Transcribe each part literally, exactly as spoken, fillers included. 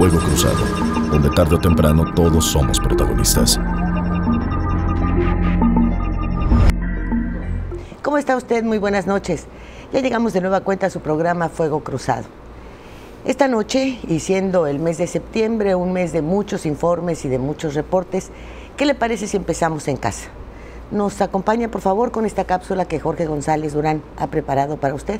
Fuego Cruzado, donde tarde o temprano todos somos protagonistas. ¿Cómo está usted? Muy buenas noches. Ya llegamos de nueva cuenta a su programa Fuego Cruzado. Esta noche, y siendo el mes de septiembre, un mes de muchos informes y de muchos reportes, ¿qué le parece si empezamos en casa? Nos acompaña, por favor, con esta cápsula que Jorge González Durán ha preparado para usted.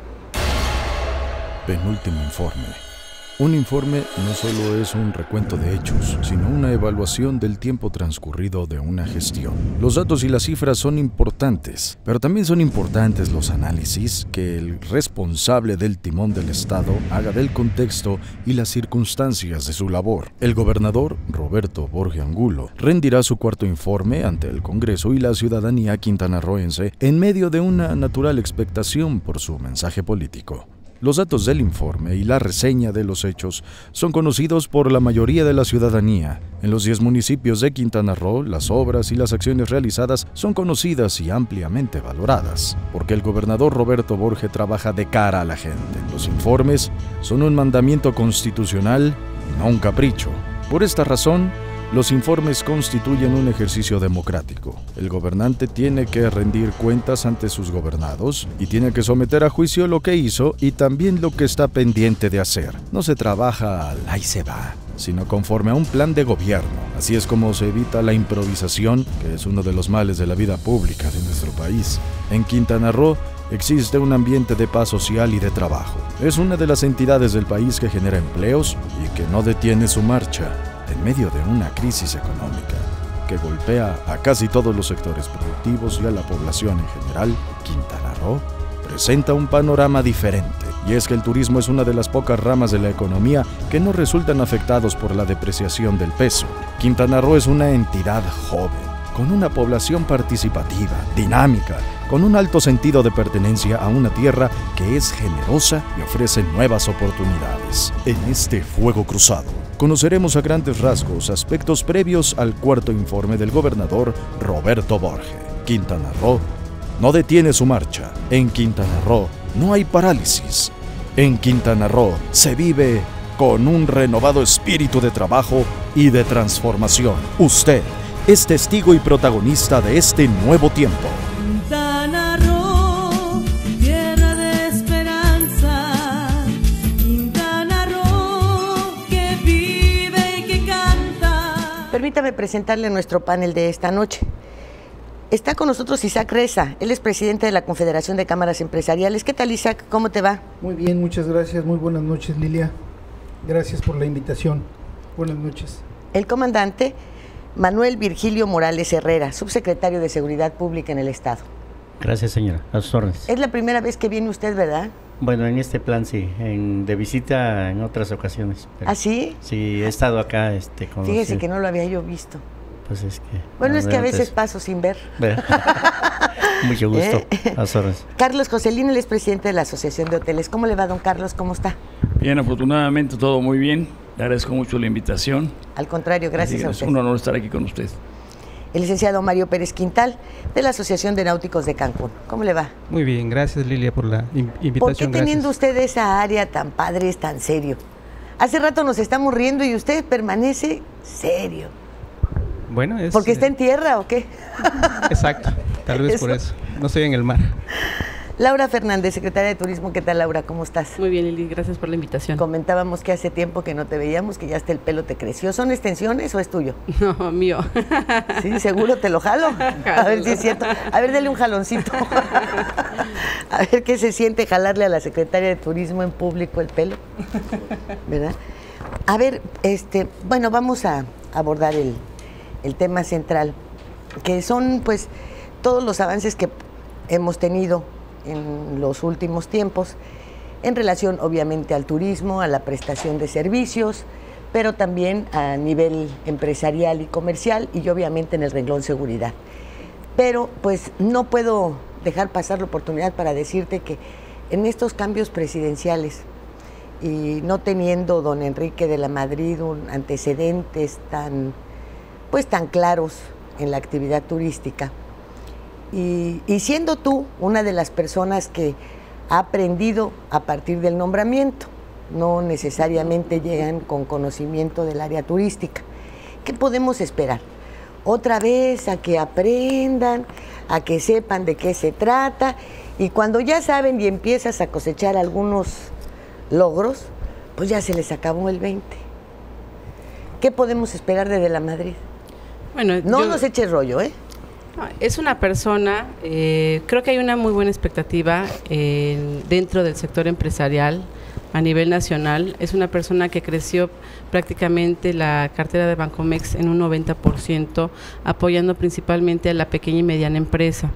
Penúltimo informe. Un informe no solo es un recuento de hechos, sino una evaluación del tiempo transcurrido de una gestión. Los datos y las cifras son importantes, pero también son importantes los análisis que el responsable del timón del Estado haga del contexto y las circunstancias de su labor. El gobernador, Roberto Borge Angulo, rendirá su cuarto informe ante el Congreso y la ciudadanía quintanarroense en medio de una natural expectación por su mensaje político. Los datos del informe y la reseña de los hechos son conocidos por la mayoría de la ciudadanía. En los diez municipios de Quintana Roo, las obras y las acciones realizadas son conocidas y ampliamente valoradas, porque el gobernador Roberto Borge trabaja de cara a la gente. Los informes son un mandamiento constitucional y no un capricho. Por esta razón, los informes constituyen un ejercicio democrático. El gobernante tiene que rendir cuentas ante sus gobernados y tiene que someter a juicio lo que hizo y también lo que está pendiente de hacer. No se trabaja al ahí se va, sino conforme a un plan de gobierno. Así es como se evita la improvisación, que es uno de los males de la vida pública de nuestro país. En Quintana Roo existe un ambiente de paz social y de trabajo. Es una de las entidades del país que genera empleos y que no detiene su marcha en medio de una crisis económica que golpea a casi todos los sectores productivos y a la población en general. Quintana Roo presenta un panorama diferente, y es que el turismo es una de las pocas ramas de la economía que no resultan afectados por la depreciación del peso. Quintana Roo es una entidad joven, con una población participativa, dinámica, con un alto sentido de pertenencia a una tierra que es generosa y ofrece nuevas oportunidades. En este Fuego Cruzado, conoceremos a grandes rasgos aspectos previos al cuarto informe del gobernador Roberto Borge. Quintana Roo no detiene su marcha. En Quintana Roo no hay parálisis. En Quintana Roo se vive con un renovado espíritu de trabajo y de transformación. Usted es testigo y protagonista de este nuevo tiempo. Quintana Roo, tierra de esperanza. Quintana Roo, que vive y que canta. Permítame presentarle nuestro panel de esta noche. Está con nosotros Isaac Reza, él es presidente de la Confederación de Cámaras Empresariales. ¿Qué tal, Isaac? ¿Cómo te va? Muy bien, muchas gracias. Muy buenas noches, Lilia. Gracias por la invitación. Buenas noches. El comandante Manuel Virgilio Morales Herrera, subsecretario de Seguridad Pública en el Estado. Gracias, señora. A sus órdenes. Es la primera vez que viene usted, ¿verdad? Bueno, en este plan sí, en, de visita en otras ocasiones. Pero ¿Ah, sí? Sí, he estado acá. Este, con Fíjese los, que no lo había yo visto. Pues es que... Bueno, es que a veces antes, paso sin ver. Mucho gusto. ¿Eh? A sus órdenes. Carlos Joselín, él es presidente de la Asociación de Hoteles. ¿Cómo le va, don Carlos? ¿Cómo está? Bien, afortunadamente todo muy bien. Le agradezco mucho la invitación. Al contrario, gracias a Es usted. un honor estar aquí con usted. El licenciado Mario Pérez Quintal, de la Asociación de Náuticos de Cancún. ¿Cómo le va? Muy bien, gracias, Lilia, por la in invitación. ¿Por qué teniendo gracias. usted esa área tan padre, es tan serio? Hace rato nos estamos riendo y usted permanece serio. Bueno, es... ¿Porque está en tierra o qué? Exacto, tal vez Eso. por eso. No estoy en el mar. Laura Fernández, secretaria de Turismo. ¿Qué tal, Laura? ¿Cómo estás? Muy bien, Lili, gracias por la invitación. Comentábamos que hace tiempo que no te veíamos, que ya hasta el pelo te creció. ¿Son extensiones o es tuyo? No, mío. Sí, seguro te lo jalo. A ver si es cierto. A ver, dale un jaloncito. A ver qué se siente jalarle a la secretaria de Turismo en público el pelo. ¿Verdad? A ver, este, bueno, vamos a abordar el, el tema central, que son pues todos los avances que hemos tenido en los últimos tiempos en relación obviamente al turismo, a la prestación de servicios, pero también a nivel empresarial y comercial y obviamente en el renglón seguridad. Pero pues no puedo dejar pasar la oportunidad para decirte que en estos cambios presidenciales y no teniendo don Enrique de la Madrid un antecedentes tan pues tan claros en la actividad turística, Y, y siendo tú una de las personas que ha aprendido a partir del nombramiento, no necesariamente llegan con conocimiento del área turística. ¿Qué podemos esperar? Otra vez a que aprendan, a que sepan de qué se trata, y cuando ya saben y empiezas a cosechar algunos logros, pues ya se les acabó el veinte. ¿Qué podemos esperar de De la Madrid? Bueno, no yo, nos eches rollo, ¿eh? Es una persona, eh, creo que hay una muy buena expectativa eh, dentro del sector empresarial a nivel nacional. Es una persona que creció prácticamente la cartera de Bancomex en un noventa por ciento, apoyando principalmente a la pequeña y mediana empresa.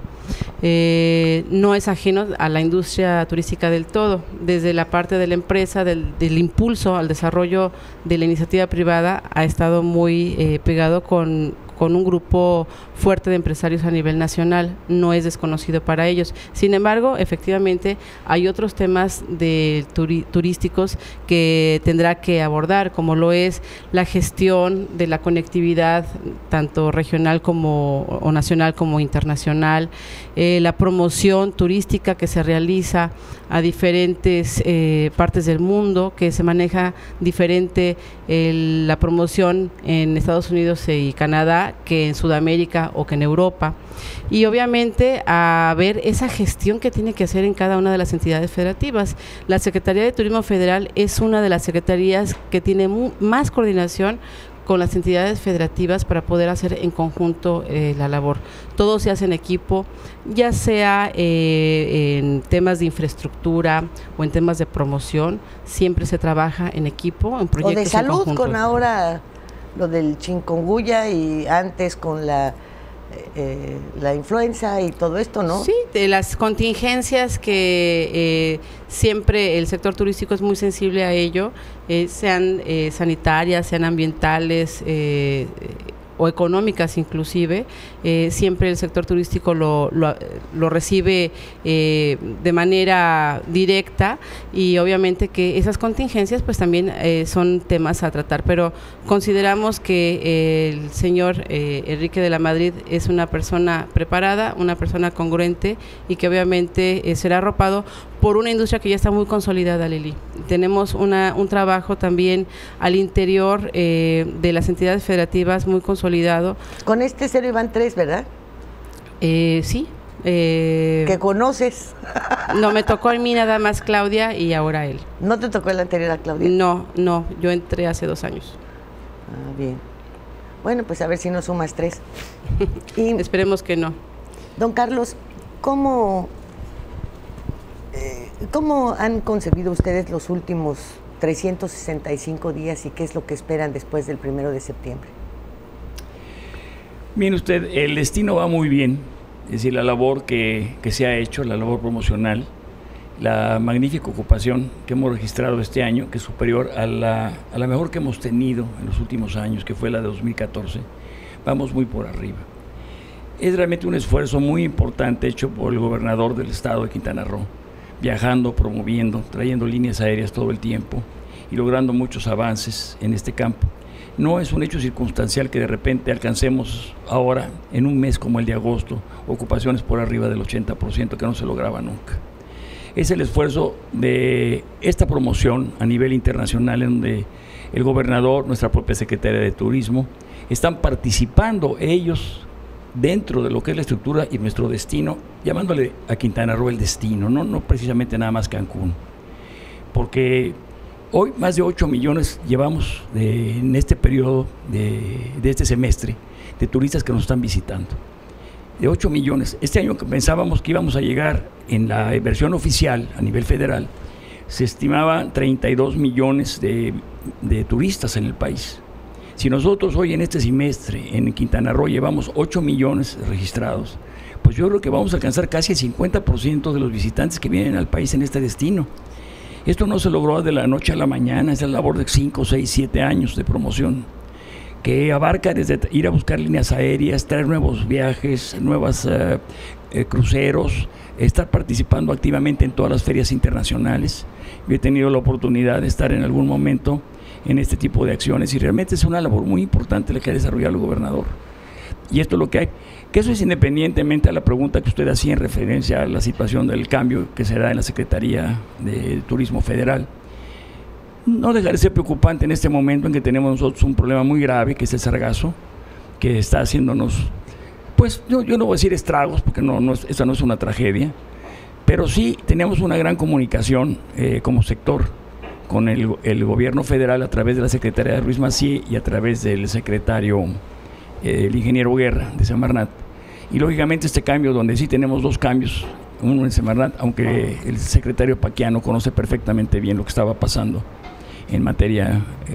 Eh, no es ajeno a la industria turística del todo, desde la parte de la empresa, del, del impulso al desarrollo de la iniciativa privada, ha estado muy eh, pegado con, con un grupo fuerte de empresarios a nivel nacional, no es desconocido para ellos. Sin embargo, efectivamente, hay otros temas de turi, turísticos que tendrá que abordar, como lo es la gestión de la conectividad, tanto regional como o nacional como internacional, eh, la promoción turística que se realiza a diferentes eh, partes del mundo, que se maneja diferente el, la promoción en Estados Unidos y Canadá que en Sudamérica o que en Europa, y obviamente a ver esa gestión que tiene que hacer en cada una de las entidades federativas. La Secretaría de Turismo Federal es una de las secretarías que tiene mu- más coordinación con las entidades federativas para poder hacer en conjunto eh, la labor. Todo se hace en equipo, ya sea eh, en temas de infraestructura o en temas de promoción, siempre se trabaja en equipo, en proyectos o de salud, en conjunto. Con ahora lo del chikungunya y antes con la eh, la influenza y todo esto, ¿no? Sí, de las contingencias que eh, siempre el sector turístico es muy sensible a ello, eh, sean eh, sanitarias, sean ambientales eh, o económicas inclusive, eh, siempre el sector turístico lo, lo, lo recibe eh, de manera directa, y obviamente que esas contingencias pues también eh, son temas a tratar, pero consideramos que eh, el señor eh, Enrique de la Madrid es una persona preparada, una persona congruente, y que obviamente eh, será arropado por una industria que ya está muy consolidada, Lili. Tenemos una, un trabajo también al interior eh, de las entidades federativas muy consolidado. Con este cero iban tres, ¿verdad? Eh, sí. Eh, ¿Que conoces? No, me tocó a mí nada más Claudia y ahora él. ¿No te tocó el anterior a Claudia? No, no, yo entré hace dos años. Ah, bien. Bueno, pues a ver si no sumas tres. Y, esperemos que no. Don Carlos, ¿cómo, eh, ¿cómo han concebido ustedes los últimos trescientos sesenta y cinco días y qué es lo que esperan después del primero de septiembre? Mire usted, el destino va muy bien, es decir, la labor que, que se ha hecho, la labor promocional, la magnífica ocupación que hemos registrado este año, que es superior a la, a la mejor que hemos tenido en los últimos años, que fue la de dos mil catorce, vamos muy por arriba. Es realmente un esfuerzo muy importante hecho por el gobernador del estado de Quintana Roo, viajando, promoviendo, trayendo líneas aéreas todo el tiempo y logrando muchos avances en este campo. No es un hecho circunstancial que de repente alcancemos ahora, en un mes como el de agosto, ocupaciones por arriba del ochenta por ciento, que no se lograba nunca. Es el esfuerzo de esta promoción a nivel internacional, en donde el gobernador, nuestra propia Secretaría de Turismo, están participando ellos dentro de lo que es la estructura y nuestro destino, llamándole a Quintana Roo el destino, no, no precisamente nada más Cancún, porque hoy más de ocho millones llevamos de, en este periodo de, de este semestre de turistas que nos están visitando. De ocho millones. Este año que pensábamos que íbamos a llegar en la versión oficial a nivel federal, se estimaban treinta y dos millones de, de turistas en el país. Si nosotros hoy en este semestre en Quintana Roo llevamos ocho millones registrados, pues yo creo que vamos a alcanzar casi el cincuenta por ciento de los visitantes que vienen al país en este destino. Esto no se logró de la noche a la mañana, es la labor de cinco, seis, siete años de promoción, que abarca desde ir a buscar líneas aéreas, traer nuevos viajes, nuevos uh, eh, cruceros, estar participando activamente en todas las ferias internacionales. Yo he tenido la oportunidad de estar en algún momento en este tipo de acciones y realmente es una labor muy importante la que ha desarrollado el gobernador. Y esto es lo que hay, que eso es independientemente a la pregunta que usted hacía en referencia a la situación del cambio que se da en la Secretaría de Turismo Federal. no dejar de ser preocupante en este momento en que tenemos nosotros un problema muy grave, que es el sargazo, que está haciéndonos, pues yo, yo no voy a decir estragos, porque no, no, esta no es una tragedia, pero sí tenemos una gran comunicación eh, como sector con el, el gobierno federal a través de la secretaria Ruiz Massieu y a través del secretario, eh, el ingeniero Guerra de Semarnat. Y lógicamente este cambio, donde sí tenemos dos cambios, uno en Semarnat, aunque el secretario Paquiano conoce perfectamente bien lo que estaba pasando en materia eh,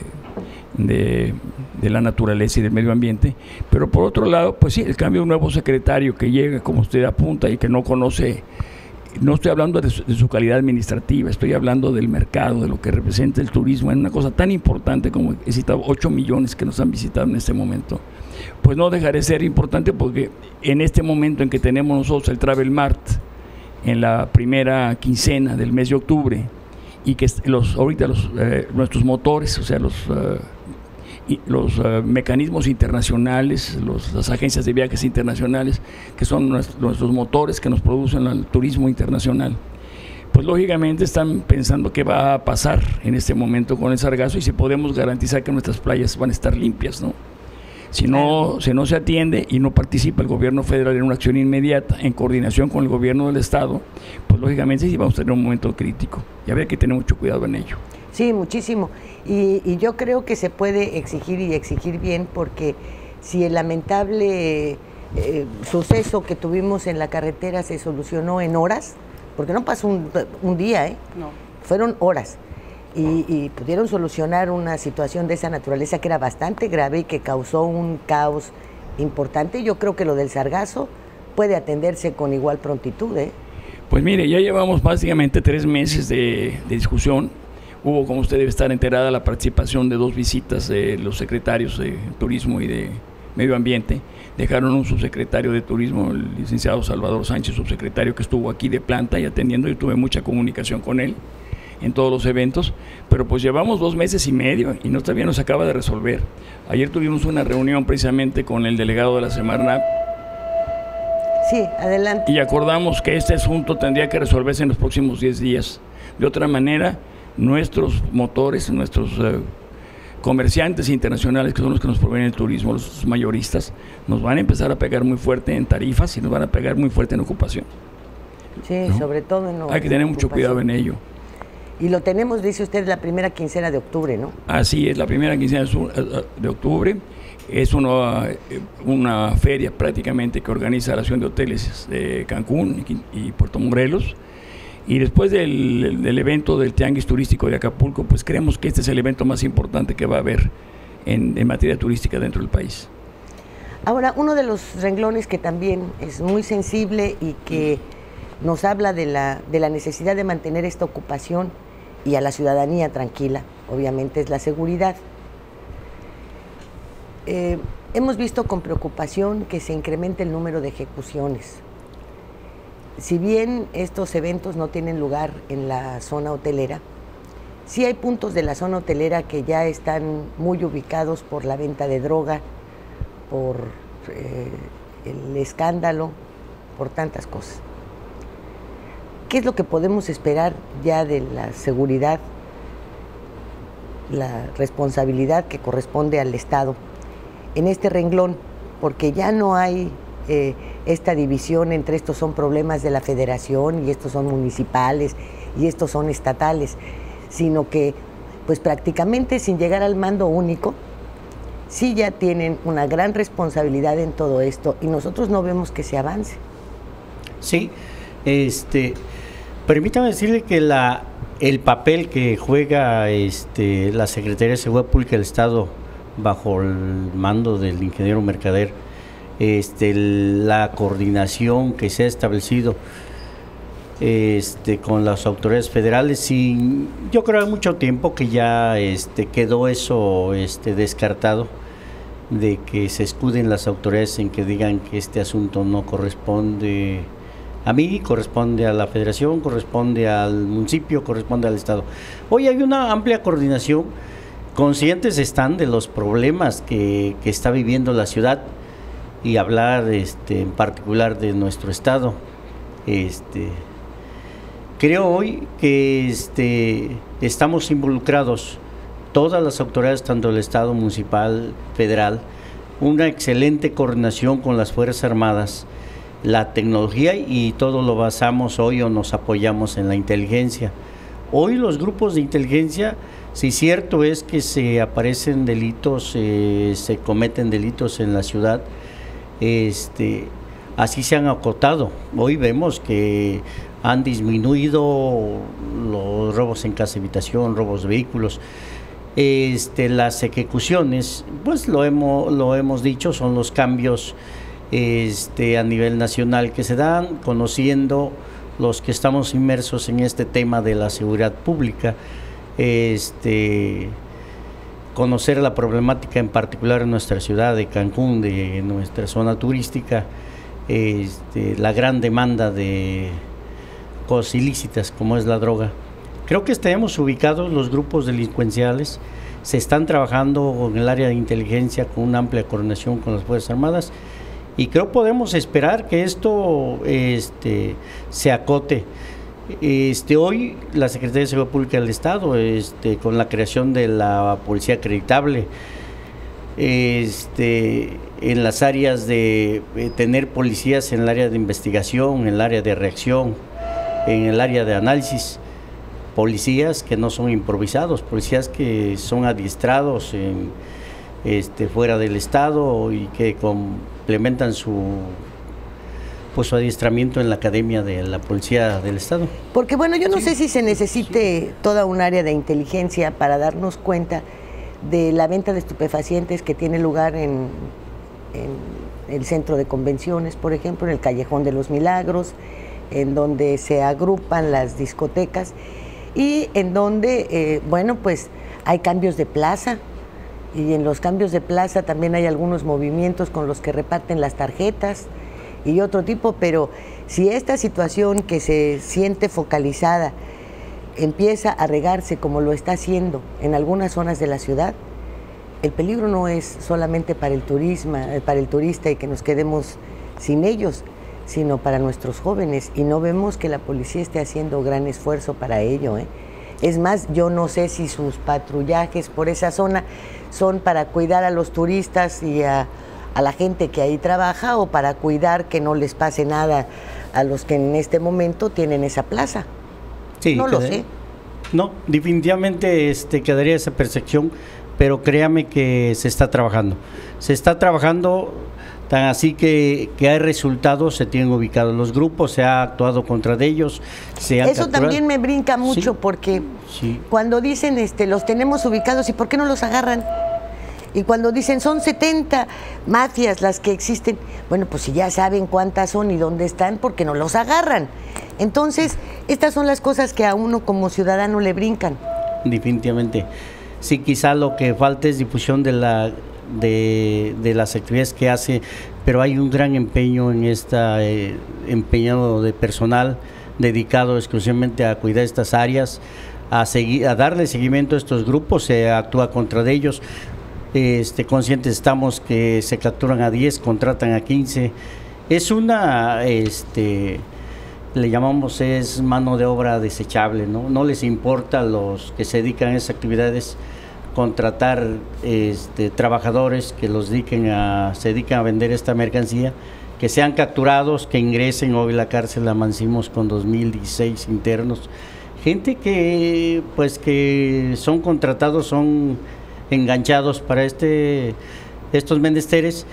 de, de la naturaleza y del medio ambiente, pero por otro lado, pues sí, el cambio de un nuevo secretario que llega, como usted apunta, y que no conoce, no estoy hablando de su, de su calidad administrativa, estoy hablando del mercado, de lo que representa el turismo, en una cosa tan importante como he citado, ocho millones que nos han visitado en este momento, pues no dejaré de ser importante, porque en este momento en que tenemos nosotros el Travel Mart, en la primera quincena del mes de octubre, y que los ahorita los eh, nuestros motores, o sea, los uh, y los uh, mecanismos internacionales, los, las agencias de viajes internacionales, que son nuestros, nuestros motores que nos producen el turismo internacional, pues lógicamente están pensando qué va a pasar en este momento con el sargazo y si podemos garantizar que nuestras playas van a estar limpias, ¿no? Si no, si no se atiende y no participa el gobierno federal en una acción inmediata en coordinación con el gobierno del estado, pues lógicamente sí vamos a tener un momento crítico y habría que tener mucho cuidado en ello. Sí, muchísimo. Y, y yo creo que se puede exigir y exigir bien, porque si el lamentable eh, suceso que tuvimos en la carretera se solucionó en horas, porque no pasó un, un día, ¿eh? No. Fueron horas. Y, y pudieron solucionar una situación de esa naturaleza que era bastante grave y que causó un caos importante. Yo creo que lo del sargazo puede atenderse con igual prontitud, ¿eh? Pues mire, ya llevamos básicamente tres meses de, de discusión. Hubo, como usted debe estar enterada, la participación de dos visitas de los secretarios de Turismo y de Medio Ambiente. Dejaron un subsecretario de Turismo, el licenciado Salvador Sánchez, subsecretario, que estuvo aquí de planta y atendiendo. Yo tuve mucha comunicación con él en todos los eventos, pero pues llevamos dos meses y medio y no, todavía no se acaba de resolver. Ayer tuvimos una reunión precisamente con el delegado de la Semarnat. Sí, adelante. Y acordamos que este asunto tendría que resolverse en los próximos diez días. De otra manera, nuestros motores, nuestros uh, comerciantes internacionales, que son los que nos proveen el turismo, los mayoristas, nos van a empezar a pegar muy fuerte en tarifas y nos van a pegar muy fuerte en ocupación. Sí, ¿no? Sobre todo en Hay que tener mucho cuidado en ello. Y lo tenemos, dice usted, la primera quincena de octubre, ¿no? Así es, la primera quincena de octubre. Es una, una feria prácticamente que organiza la Asociación de Hoteles de Cancún y Puerto Morelos. Y después del, del evento del Tianguis Turístico de Acapulco, pues creemos que este es el evento más importante que va a haber en, en materia turística dentro del país. Ahora, uno de los renglones que también es muy sensible y que nos habla de la, de la necesidad de mantener esta ocupación y a la ciudadanía tranquila, obviamente, es la seguridad. Eh, hemos visto con preocupación que se incremente el número de ejecuciones. Si bien estos eventos no tienen lugar en la zona hotelera, sí hay puntos de la zona hotelera que ya están muy ubicados por la venta de droga, por eh, el escándalo, por tantas cosas. ¿Qué es lo que podemos esperar ya de la seguridad, la responsabilidad que corresponde al Estado en este renglón? Porque ya no hay eh, esta división entre estos son problemas de la federación y estos son municipales y estos son estatales, sino que pues prácticamente sin llegar al mando único, sí ya tienen una gran responsabilidad en todo esto y nosotros no vemos que se avance. Sí, este, permítame decirle que la, el papel que juega este, la Secretaría de Seguridad Pública del Estado bajo el mando del ingeniero Mercader, este, la coordinación que se ha establecido este, con las autoridades federales, y yo creo que hay mucho tiempo que ya este, quedó eso este, descartado, de que se escuden las autoridades en que digan que este asunto no corresponde a mí, corresponde a la federación, corresponde al municipio, corresponde al estado. Hoy hay una amplia coordinación, conscientes están de los problemas que, que está viviendo la ciudad, y hablar este, en particular de nuestro estado. Este, creo hoy que este, estamos involucrados todas las autoridades, tanto del Estado, municipal, federal, una excelente coordinación con las Fuerzas Armadas, la tecnología, y todo lo basamos hoy o nos apoyamos en la inteligencia. Hoy los grupos de inteligencia, si cierto es que se aparecen delitos, eh, se cometen delitos en la ciudad, este, así se han acotado. Hoy vemos que han disminuido los robos en casa habitación, robos de vehículos. Este, las ejecuciones, pues lo hemos, lo hemos dicho, son los cambios este, a nivel nacional que se dan, conociendo los que estamos inmersos en este tema de la seguridad pública, este, conocer la problemática en particular en nuestra ciudad de Cancún, de nuestra zona turística, este, la gran demanda de cosas ilícitas como es la droga. Creo que estamos ubicados los grupos delincuenciales, se están trabajando en el área de inteligencia con una amplia coordinación con las Fuerzas Armadas, y creo podemos esperar que esto este, se acote. Este, hoy la Secretaría de Seguridad Pública del Estado, este, con la creación de la Policía Acreditable, este, en las áreas de eh, tener policías en el área de investigación, en el área de reacción, en el área de análisis, policías que no son improvisados, policías que son adiestrados en, este, fuera del Estado y que complementan su, pues, su adiestramiento en la Academia de la Policía del Estado. Porque bueno, yo no Sí, sé si se necesite sí. toda un área de inteligencia para darnos cuenta de la venta de estupefacientes que tiene lugar en, en el centro de convenciones, por ejemplo, en el Callejón de los Milagros, en donde se agrupan las discotecas y en donde, eh, bueno, pues hay cambios de plaza, y en los cambios de plaza también hay algunos movimientos con los que reparten las tarjetas y otro tipo, pero si esta situación que se siente focalizada empieza a regarse como lo está haciendo en algunas zonas de la ciudad, el peligro no es solamente para el turismo, para el turista y que nos quedemos sin ellos, sino para nuestros jóvenes, y no vemos que la policía esté haciendo gran esfuerzo para ello, ¿eh? Es más, yo no sé si sus patrullajes por esa zona son para cuidar a los turistas y a, a la gente que ahí trabaja, o para cuidar que no les pase nada a los que en este momento tienen esa plaza. Sí, no lo quedé, sé. No, definitivamente este, quedaría esa percepción, pero créame que se está trabajando. Se está trabajando tan así que, que hay resultados, se tienen ubicados los grupos, se ha actuado contra de ellos. Se han Eso capturado. también me brinca mucho, Sí, porque sí. cuando dicen este, los tenemos ubicados, ¿y por qué no los agarran? Y cuando dicen son setenta mafias las que existen, bueno, pues si ya saben cuántas son y dónde están, ¿por qué no los agarran? Entonces, estas son las cosas que a uno como ciudadano le brincan. Definitivamente. Sí, quizá lo que falta es difusión de la de, de las actividades que hace, pero hay un gran empeño en esta eh, empeñado de personal dedicado exclusivamente a cuidar estas áreas, a seguir, a darle seguimiento a estos grupos, se actúa contra de ellos. Este, conscientes estamos que se capturan a diez, contratan a quince. Es una, este, le llamamos, es mano de obra desechable, ¿no? No les importa a los que se dedican a esas actividades contratar este, trabajadores que los dediquen a, se dedican a vender esta mercancía, que sean capturados, que ingresen. Hoy la cárcel la amancimos con dos mil dieciséis internos, gente que pues que son contratados, son enganchados para este estos menesteres.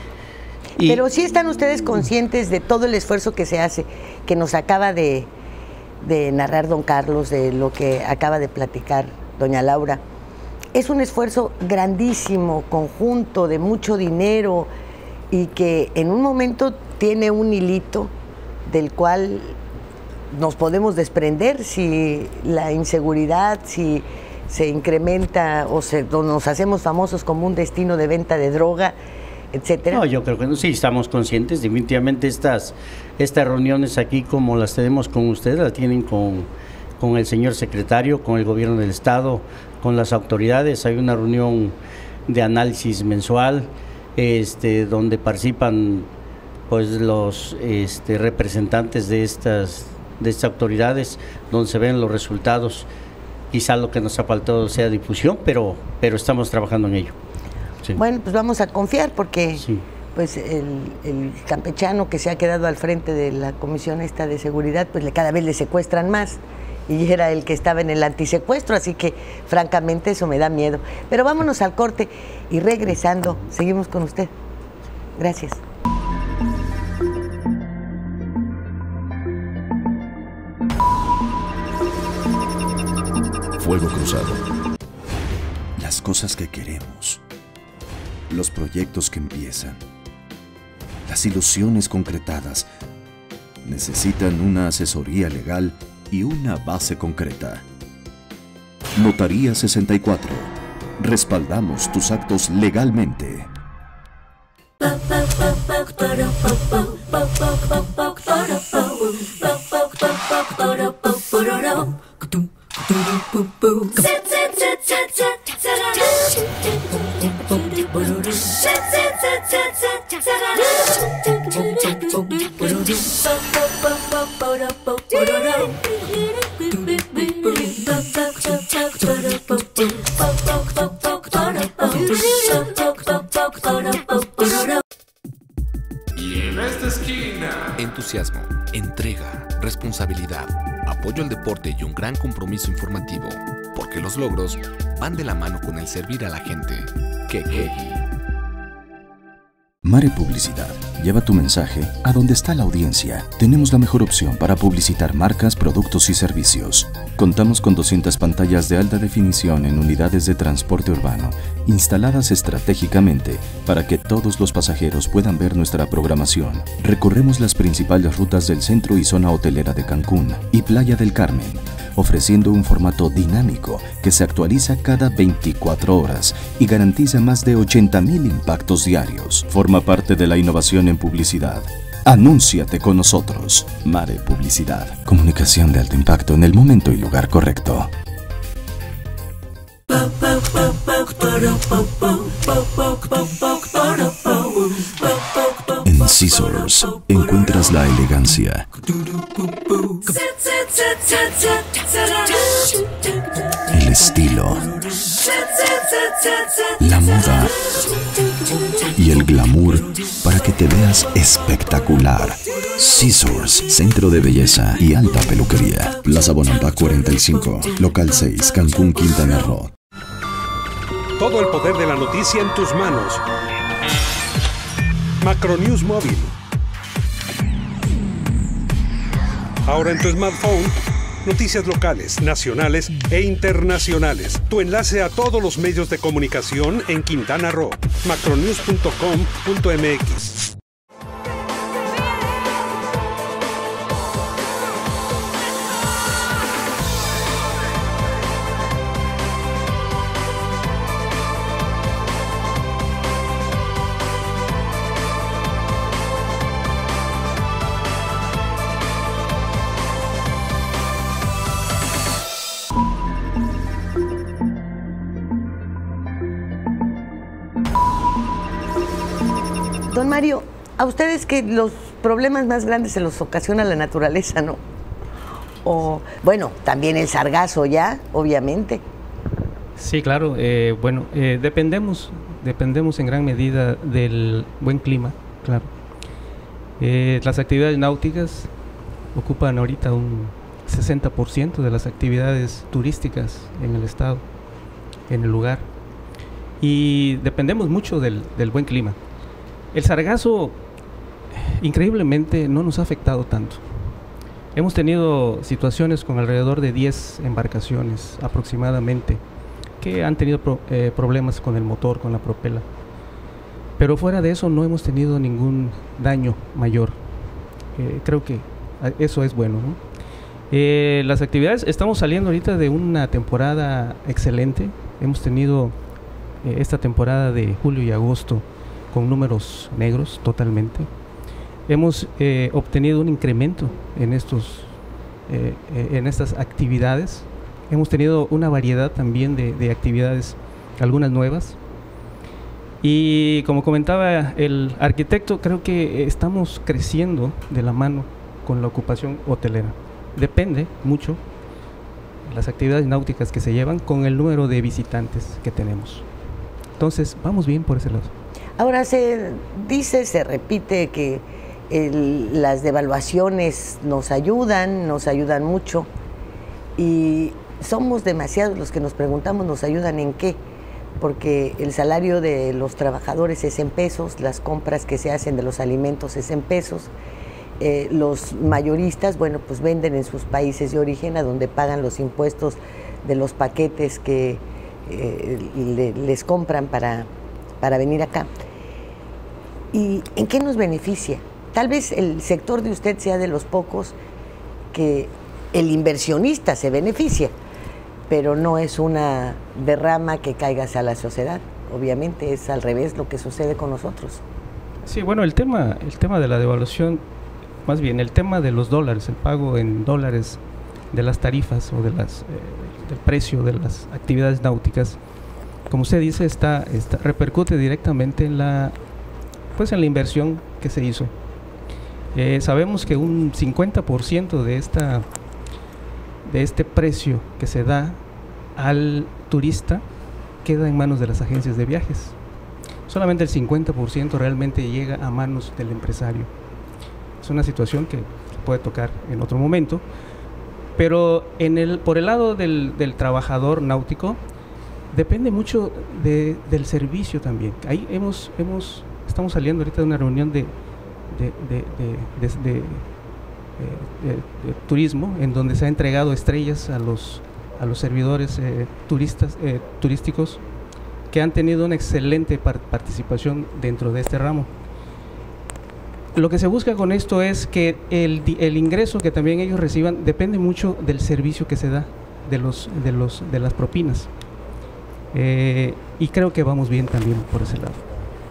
Y pero sí están ustedes conscientes de todo el esfuerzo que se hace, que nos acaba de, de narrar don Carlos, de lo que acaba de platicar doña Laura. Es un esfuerzo grandísimo, conjunto, de mucho dinero, y que en un momento tiene un hilito del cual nos podemos desprender si la inseguridad, si se incrementa o, se, o nos hacemos famosos como un destino de venta de droga, etcétera. No, yo creo que no, sí estamos conscientes. Definitivamente estas, estas reuniones aquí, como las tenemos con ustedes, las tienen con, con el señor secretario, con el gobierno del estado, con las autoridades. Hay una reunión de análisis mensual, este, donde participan pues los este, representantes de estas, de estas autoridades, donde se ven los resultados. Quizás lo que nos ha faltado sea difusión, pero, pero estamos trabajando en ello. Sí. Bueno, pues vamos a confiar porque Sí. pues el, el campechano que se ha quedado al frente de la comisión esta de seguridad, pues le, cada vez le secuestran más. Y era el que estaba en el antisecuestro, así que francamente eso me da miedo. Pero vámonos al corte y regresando, seguimos con usted. Gracias. Fuego Cruzado. Las cosas que queremos. Los proyectos que empiezan. Las ilusiones concretadas. Necesitan una asesoría legal y una base concreta. Notaría sesenta y cuatro. Respaldamos tus actos legalmente. Y en esta esquina, entusiasmo, entrega, responsabilidad, apoyo al deporte y un gran compromiso informativo, porque los logros van de la mano con el servir a la gente. Kekegi. Mare Publicidad. Lleva tu mensaje a donde está la audiencia. Tenemos la mejor opción para publicitar marcas, productos y servicios. Contamos con doscientas pantallas de alta definición en unidades de transporte urbano, instaladas estratégicamente para que todos los pasajeros puedan ver nuestra programación. Recorremos las principales rutas del centro y zona hotelera de Cancún y Playa del Carmen, ofreciendo un formato dinámico que se actualiza cada veinticuatro horas y garantiza más de ochenta mil impactos diarios. Forma parte de la innovación en publicidad. Anúnciate con nosotros. Mare Publicidad. Comunicación de alto impacto en el momento y lugar correcto. En Scissors encuentras la elegancia, el estilo, la moda y el glamour para que te veas espectacular. Scissors, centro de belleza y alta peluquería. Plaza Bonampak cuarenta y cinco, local seis, Cancún, Quintana Roo. Todo el poder de la noticia en tus manos. Macronews Móvil. Ahora en tu smartphone, noticias locales, nacionales e internacionales. Tu enlace a todos los medios de comunicación en Quintana Roo. macronews punto com punto m x. Don Mario, a ustedes que los problemas más grandes se los ocasiona la naturaleza, ¿no? O, bueno, también el sargazo ya, obviamente. Sí, claro. Eh, bueno, eh, dependemos, dependemos en gran medida del buen clima, claro. Eh, las actividades náuticas ocupan ahorita un sesenta por ciento de las actividades turísticas en el estado, en el lugar. Y dependemos mucho del, del buen clima. El sargazo, increíblemente, no nos ha afectado tanto. Hemos tenido situaciones con alrededor de diez embarcaciones aproximadamente que han tenido pro, eh, problemas con el motor, con la propela. Pero fuera de eso no hemos tenido ningún daño mayor. Eh, creo que eso es bueno, ¿no? Eh, las actividades, estamos saliendo ahorita de una temporada excelente. Hemos tenido eh, esta temporada de julio y agosto con números negros totalmente. Hemos eh, obtenido un incremento en estos eh, en estas actividades. Hemos tenido una variedad también de, de actividades, algunas nuevas. Y como comentaba el arquitecto, creo que estamos creciendo de la mano con la ocupación hotelera. Depende mucho las actividades náuticas que se llevan con el número de visitantes que tenemos. Entonces, vamos bien por ese lado. Ahora se dice, se repite que el, las devaluaciones nos ayudan, nos ayudan mucho, y somos demasiados los que nos preguntamos, ¿nos ayudan en qué? Porque el salario de los trabajadores es en pesos, las compras que se hacen de los alimentos es en pesos, eh, los mayoristas, bueno, pues venden en sus países de origen, a donde pagan los impuestos de los paquetes que eh, le, les compran para, para venir acá. ¿Y en qué nos beneficia? Tal vez el sector de usted sea de los pocos que el inversionista se beneficia, pero no es una derrama que caiga hacia la sociedad. Obviamente es al revés lo que sucede con nosotros. Sí, bueno, el tema, el tema de la devaluación, más bien el tema de los dólares, el pago en dólares de las tarifas o de las, eh, del precio de las actividades náuticas, como usted dice, está, está repercute directamente en la, pues en la inversión que se hizo. Eh, sabemos que un cincuenta por ciento de esta de este precio que se da al turista queda en manos de las agencias de viajes. Solamente el cincuenta por ciento realmente llega a manos del empresario. Es una situación que puede tocar en otro momento, pero en el, por el lado del, del trabajador náutico depende mucho de, del servicio también. Ahí hemos, hemos, estamos saliendo ahorita de una reunión de, de, de, de, de, de, de, de, de turismo, en donde se ha entregado estrellas a los, a los servidores eh, turistas, eh, turísticos que han tenido una excelente par participación dentro de este ramo. Lo que se busca con esto es que el, el ingreso que también ellos reciban depende mucho del servicio que se da, de, los, de, los, de las propinas. Eh, y creo que vamos bien también por ese lado.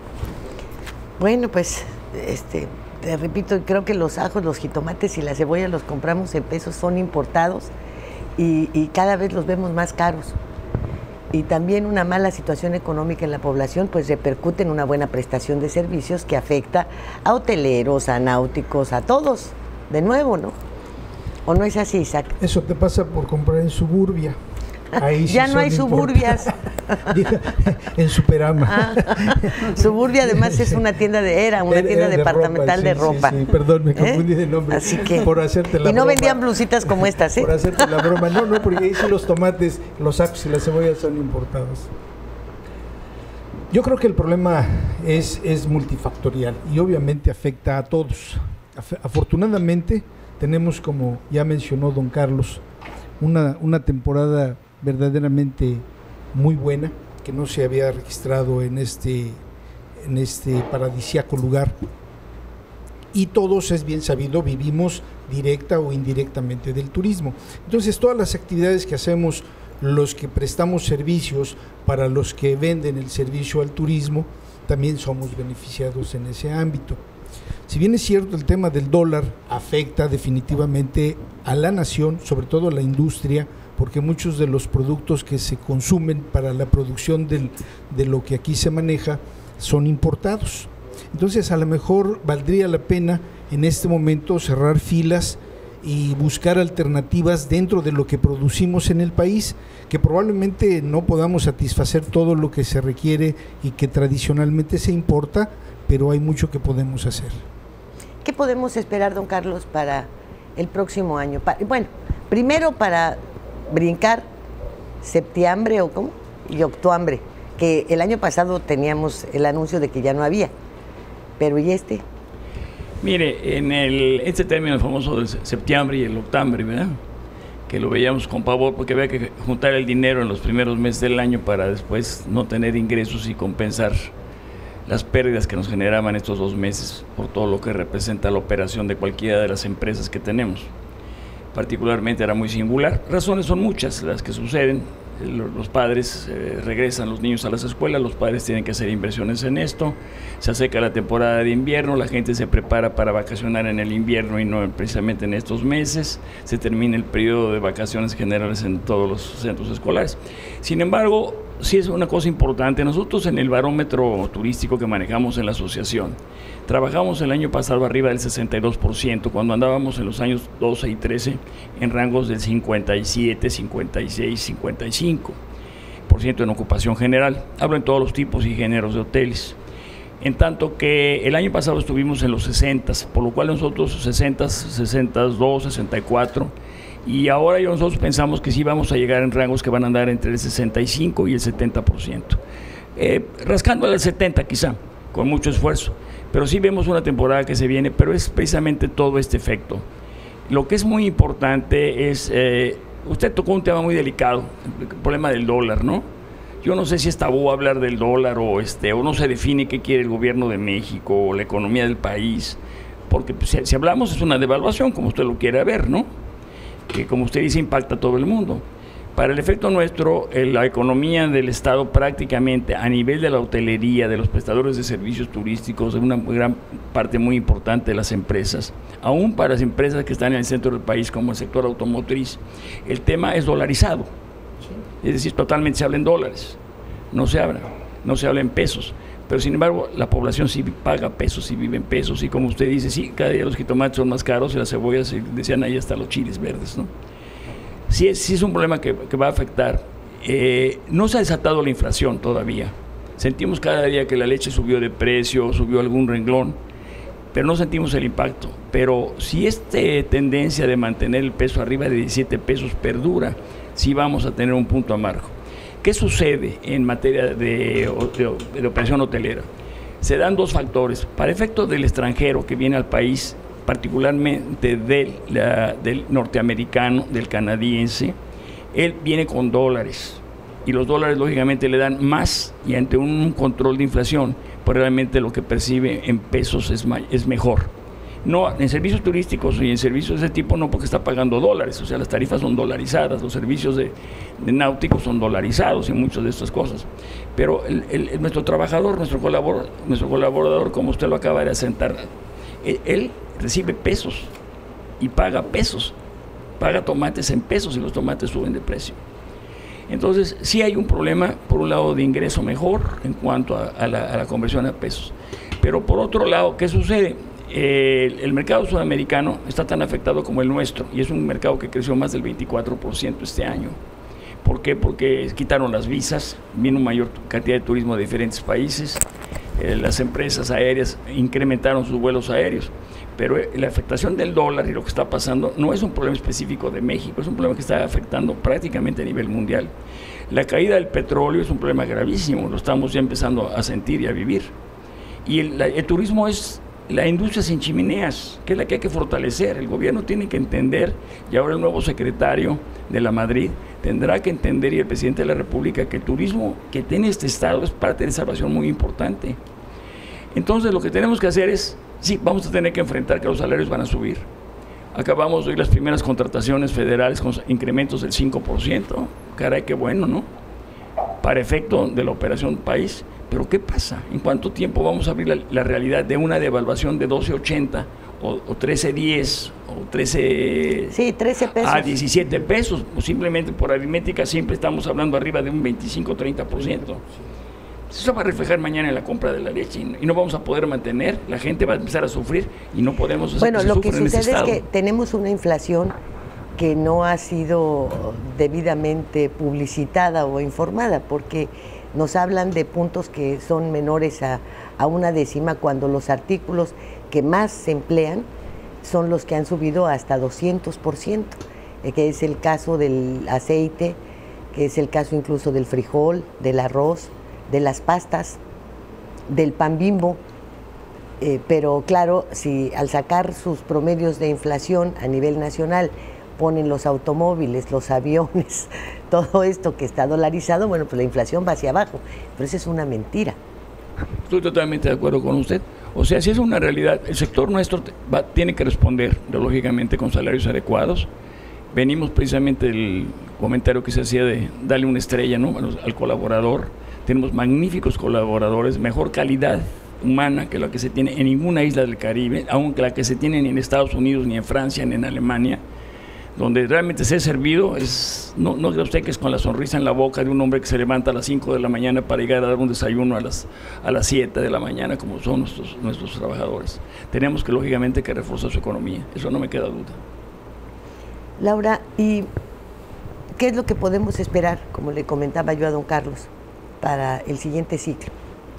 Bueno, pues, este, te repito, creo que los ajos, los jitomates y la cebolla los compramos en pesos, son importados y, y cada vez los vemos más caros. Y también una mala situación económica en la población pues repercute en una buena prestación de servicios que afecta a hoteleros, a náuticos, a todos, de nuevo, ¿no? ¿O no es así, Isaac? Eso te pasa por comprar en Suburbia. Ahí sí ya no hay suburbias. En Superama. Ah, Suburbia además es una tienda de era, una tienda de departamental ropa, de ropa. Sí, sí, perdón, me confundí ¿Eh? de nombre. Así que, por hacerte la y no broma. vendían blusitas como estas, ¿eh? Por hacerte la broma. No, no, porque ahí sí los tomates, los ajos y las cebollas son importados. Yo creo que el problema es, es multifactorial y obviamente afecta a todos. Afortunadamente tenemos, como ya mencionó don Carlos, una, una temporada verdaderamente muy buena que no se había registrado en este en este paradisíaco lugar, y todos, es bien sabido, vivimos directa o indirectamente del turismo. Entonces todas las actividades que hacemos los que prestamos servicios para los que venden el servicio al turismo, también somos beneficiados en ese ámbito. Si bien es cierto, el tema del dólar afecta definitivamente a la nación, sobre todo a la industria, porque muchos de los productos que se consumen para la producción del, de lo que aquí se maneja son importados. Entonces a lo mejor valdría la pena en este momento cerrar filas y buscar alternativas dentro de lo que producimos en el país, que probablemente no podamos satisfacer todo lo que se requiere y que tradicionalmente se importa, pero hay mucho que podemos hacer. ¿Qué podemos esperar, don Carlos, para el próximo año? Pa- bueno, primero para brincar septiembre o cómo y octubre, que el año pasado teníamos el anuncio de que ya no había, pero ¿y este? Mire, en el este término famoso del septiembre y el octubre, ¿verdad? Que lo veíamos con pavor porque había que juntar el dinero en los primeros meses del año para después no tener ingresos y compensar las pérdidas que nos generaban estos dos meses por todo lo que representa la operación de cualquiera de las empresas que tenemos. Particularmente era muy singular. Razones son muchas las que suceden. Los padres eh, regresan los niños a las escuelas, los padres tienen que hacer inversiones en esto, se acerca la temporada de invierno, la gente se prepara para vacacionar en el invierno y no precisamente en estos meses, se termina el periodo de vacaciones generales en todos los centros escolares. Sin embargo, sí es una cosa importante. Nosotros en el barómetro turístico que manejamos en la asociación, trabajamos el año pasado arriba del sesenta y dos por ciento, cuando andábamos en los años doce y trece en rangos del cincuenta y siete, cincuenta y seis, cincuenta y cinco por ciento en ocupación general. Hablo en todos los tipos y géneros de hoteles. En tanto que el año pasado estuvimos en los sesenta, por lo cual nosotros sesenta, sesenta y dos, sesenta y cuatro, y ahora nosotros pensamos que sí vamos a llegar en rangos que van a andar entre el sesenta y cinco y el setenta por ciento, eh, rascando al setenta quizá, con mucho esfuerzo, pero sí vemos una temporada que se viene, pero es precisamente todo este efecto. Lo que es muy importante es, eh, usted tocó un tema muy delicado, el problema del dólar, ¿no? Yo no sé si es tabú hablar del dólar o, este, o no se define qué quiere el gobierno de México o la economía del país, porque pues, si, si hablamos es una devaluación, como usted lo quiere ver, ¿no? Que como usted dice impacta a todo el mundo. Para el efecto nuestro, eh, la economía del Estado prácticamente a nivel de la hotelería, de los prestadores de servicios turísticos, de una gran parte muy importante de las empresas, aún para las empresas que están en el centro del país como el sector automotriz, el tema es dolarizado. Es decir, totalmente se habla en dólares, no se habla, no se habla en pesos, pero sin embargo la población sí paga pesos y vive en pesos, y como usted dice, sí, cada día los jitomates son más caros y las cebollas, decían ahí hasta los chiles verdes, ¿no? Sí es, sí es un problema que, que va a afectar. Eh, no se ha desatado la inflación todavía, sentimos cada día que la leche subió de precio, subió algún renglón, pero no sentimos el impacto. Pero si esta tendencia de mantener el peso arriba de diecisiete pesos perdura, sí vamos a tener un punto amargo. ¿Qué sucede en materia de, de, de operación hotelera? Se dan dos factores. Para efecto del extranjero que viene al país, particularmente del, la, del norteamericano, del canadiense, él viene con dólares, y los dólares lógicamente le dan más, y ante un control de inflación, pues realmente lo que percibe en pesos es, es mejor. No, en servicios turísticos y en servicios de ese tipo no, porque está pagando dólares, o sea, las tarifas son dolarizadas, los servicios de, de náuticos son dolarizados y muchas de estas cosas. Pero el, el, nuestro trabajador, nuestro colaborador, nuestro colaborador, como usted lo acaba de asentar, él, él recibe pesos y paga pesos, paga tomates en pesos y los tomates suben de precio. Entonces, sí hay un problema, por un lado, de ingreso mejor en cuanto a, a, la, a la conversión a pesos. Pero por otro lado, ¿qué sucede? Eh, el mercado sudamericano está tan afectado como el nuestro, y es un mercado que creció más del veinticuatro por ciento este año. ¿Por qué? Porque quitaron las visas, vino mayor cantidad de turismo de diferentes países, eh, las empresas aéreas incrementaron sus vuelos aéreos, pero eh, la afectación del dólar y lo que está pasando no es un problema específico de México, es un problema que está afectando prácticamente a nivel mundial. La caída del petróleo es un problema gravísimo, lo estamos ya empezando a sentir y a vivir. Y el, la, el turismo es la industria sin chimeneas, que es la que hay que fortalecer. El gobierno tiene que entender, y ahora el nuevo secretario de la Madrid tendrá que entender, y el presidente de la República, que el turismo que tiene este estado es parte de salvación muy importante. Entonces lo que tenemos que hacer es, sí, vamos a tener que enfrentar que los salarios van a subir. Acabamos de oír las primeras contrataciones federales con incrementos del cinco por ciento, caray, qué bueno, ¿no? Para efecto de la operación país. Pero ¿qué pasa? ¿En cuánto tiempo vamos a abrir la, la realidad de una devaluación de doce ochenta o, o trece diez o trece, sí, trece pesos a diecisiete pesos? O simplemente por aritmética simple estamos hablando arriba de un veinticinco treinta por ciento. Eso va a reflejar mañana en la compra de la leche, y no, y no vamos a poder mantener, la gente va a empezar a sufrir y no podemos hacer. Bueno, que lo que sucede este es que estado. tenemos una inflación que no ha sido debidamente publicitada o informada, porque nos hablan de puntos que son menores a, a una décima, cuando los artículos que más se emplean son los que han subido hasta doscientos por ciento, eh, que es el caso del aceite, que es el caso incluso del frijol, del arroz, de las pastas, del pan Bimbo. Eh, pero claro, si al sacar sus promedios de inflación a nivel nacional ponen los automóviles, los aviones, todo esto que está dolarizado, bueno, pues la inflación va hacia abajo. Pero esa es una mentira. Estoy totalmente de acuerdo con usted. O sea, si es una realidad, el sector nuestro va, tiene que responder, lógicamente, con salarios adecuados. Venimos precisamente del comentario que se hacía de darle una estrella, ¿no?, al colaborador. Tenemos magníficos colaboradores, mejor calidad humana que la que se tiene en ninguna isla del Caribe, aunque la que se tiene ni en Estados Unidos, ni en Francia, ni en Alemania. donde realmente ser servido es, no, no crea usted que es con la sonrisa en la boca de un hombre que se levanta a las cinco de la mañana para llegar a dar un desayuno a las, a las siete de la mañana, como son nuestros, nuestros trabajadores. Tenemos que, lógicamente, que reforzar su economía, eso no me queda duda. Laura, ¿y qué es lo que podemos esperar, como le comentaba yo a don Carlos, para el siguiente ciclo?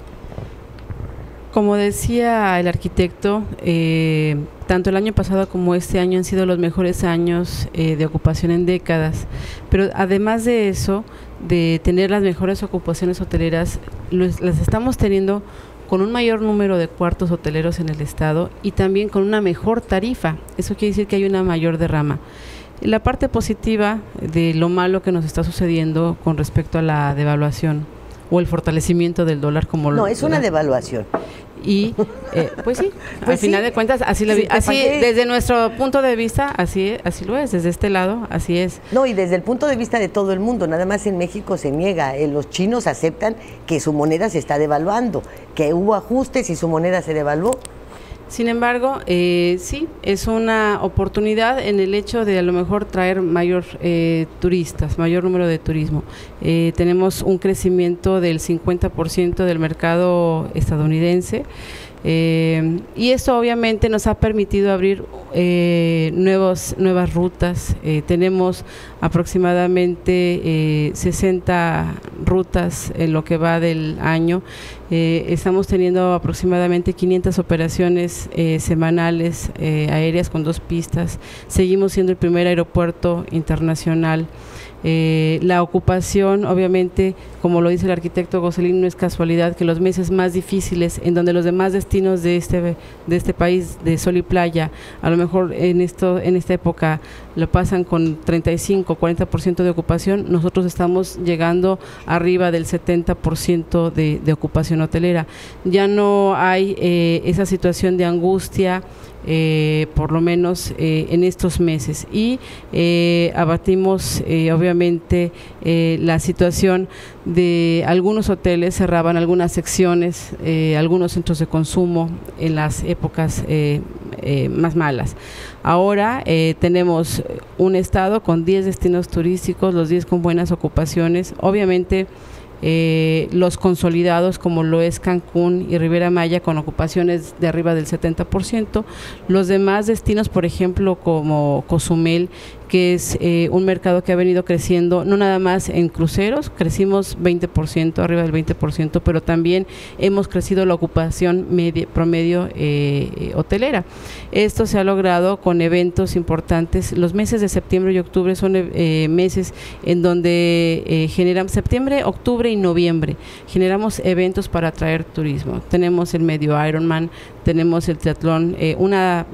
Como decía el arquitecto, eh, tanto el año pasado como este año han sido los mejores años eh, de ocupación en décadas, pero además de eso, de tener las mejores ocupaciones hoteleras, los, las estamos teniendo con un mayor número de cuartos hoteleros en el estado y también con una mejor tarifa. Eso quiere decir que hay una mayor derrama. La parte positiva de lo malo que nos está sucediendo con respecto a la devaluación o el fortalecimiento del dólar, como no, lo, es una devaluación. Y eh, pues sí, pues al sí. final de cuentas así, lo, Sí, así ¿para qué? desde nuestro punto de vista así así lo es, desde este lado así es. No, y desde el punto de vista de todo el mundo, nada más en México se niega. Eh, los chinos aceptan que su moneda se está devaluando, que hubo ajustes y su moneda se devaluó. Sin embargo, eh, sí, es una oportunidad en el hecho de a lo mejor traer mayor eh, turistas, mayor número de turismo. Eh, tenemos un crecimiento del cincuenta por ciento del mercado estadounidense. Eh, y esto obviamente nos ha permitido abrir eh, nuevos, nuevas rutas. Eh, tenemos aproximadamente eh, sesenta rutas en lo que va del año. Eh, estamos teniendo aproximadamente quinientas operaciones eh, semanales eh, aéreas con dos pistas. Seguimos siendo el primer aeropuerto internacional. Eh, la ocupación, obviamente, como lo dice el arquitecto Gosselin, no es casualidad que los meses más difíciles, en donde los demás destinos de este de este país de sol y playa, a lo mejor en esto en esta época lo pasan con treinta y cinco, cuarenta por ciento de ocupación, nosotros estamos llegando arriba del setenta por ciento de, de ocupación hotelera. Ya no hay eh, esa situación de angustia, Eh, por lo menos eh, en estos meses, y eh, abatimos eh, obviamente eh, la situación de algunos hoteles cerraban algunas secciones, eh, algunos centros de consumo en las épocas eh, eh, más malas. Ahora eh, tenemos un estado con diez destinos turísticos, los diez con buenas ocupaciones, obviamente. Eh, los consolidados como lo es Cancún y Riviera Maya con ocupaciones de arriba del setenta por ciento, los demás destinos, por ejemplo, como Cozumel, que es eh, un mercado que ha venido creciendo, no nada más en cruceros, crecimos veinte por ciento, arriba del veinte por ciento, pero también hemos crecido la ocupación media, promedio eh, hotelera. Esto se ha logrado con eventos importantes. Los meses de septiembre y octubre son eh, meses en donde eh, generamos, septiembre, octubre y noviembre, generamos eventos para atraer turismo. Tenemos el medio Ironman, tenemos el triatlón, eh, una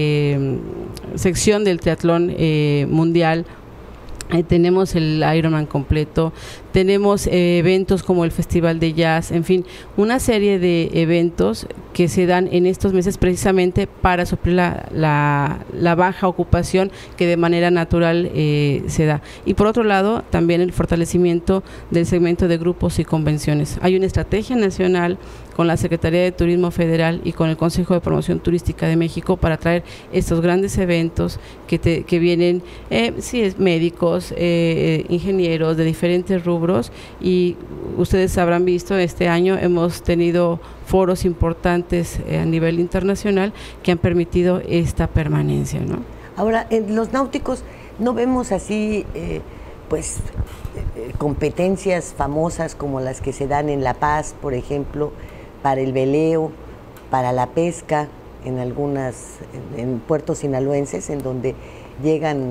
eh, sección del triatlón eh, mundial, eh, tenemos el Ironman completo, tenemos eh, eventos como el Festival de Jazz, en fin, una serie de eventos que se dan en estos meses precisamente para suplir la, la, la baja ocupación que de manera natural eh, se da. Y por otro lado, también el fortalecimiento del segmento de grupos y convenciones. Hay una estrategia nacional con la Secretaría de Turismo Federal y con el Consejo de Promoción Turística de México para traer estos grandes eventos que, te, que vienen, eh, sí, es médicos, eh, ingenieros de diferentes rubros, y ustedes habrán visto, este año hemos tenido foros importantes eh, a nivel internacional que han permitido esta permanencia, ¿no? Ahora, en los náuticos no vemos así, eh, pues, eh, competencias famosas como las que se dan en La Paz, por ejemplo, para el veleo, para la pesca, en algunas, en, en puertos sinaloenses, en donde llegan,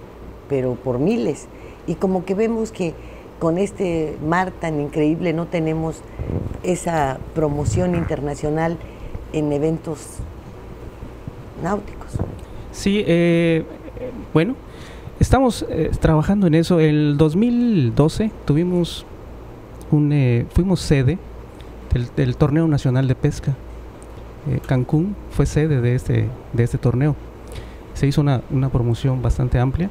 pero por miles. Y como que vemos que con este mar tan increíble no tenemos esa promoción internacional en eventos náuticos. Sí, eh, bueno, estamos eh, trabajando en eso. El dos mil doce tuvimos un, eh, fuimos sede del, del Torneo Nacional de Pesca. Eh, Cancún fue sede de este, de este torneo. Se hizo una, una promoción bastante amplia.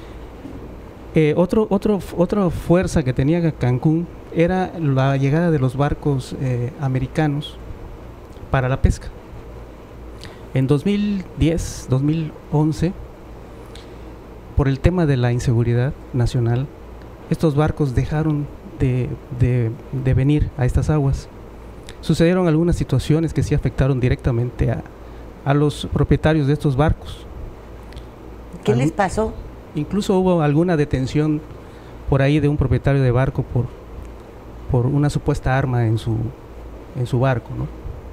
Eh, otro, otro, otra fuerza que tenía Cancún era la llegada de los barcos eh, americanos para la pesca. En dos mil diez, dos mil once por el tema de la inseguridad nacional, estos barcos dejaron de, de, de venir a estas aguas. Sucedieron algunas situaciones que sí afectaron directamente a, a los propietarios de estos barcos. ¿Qué Algu- les pasó? Incluso hubo alguna detención por ahí de un propietario de barco por, por una supuesta arma en su, en su barco, ¿no?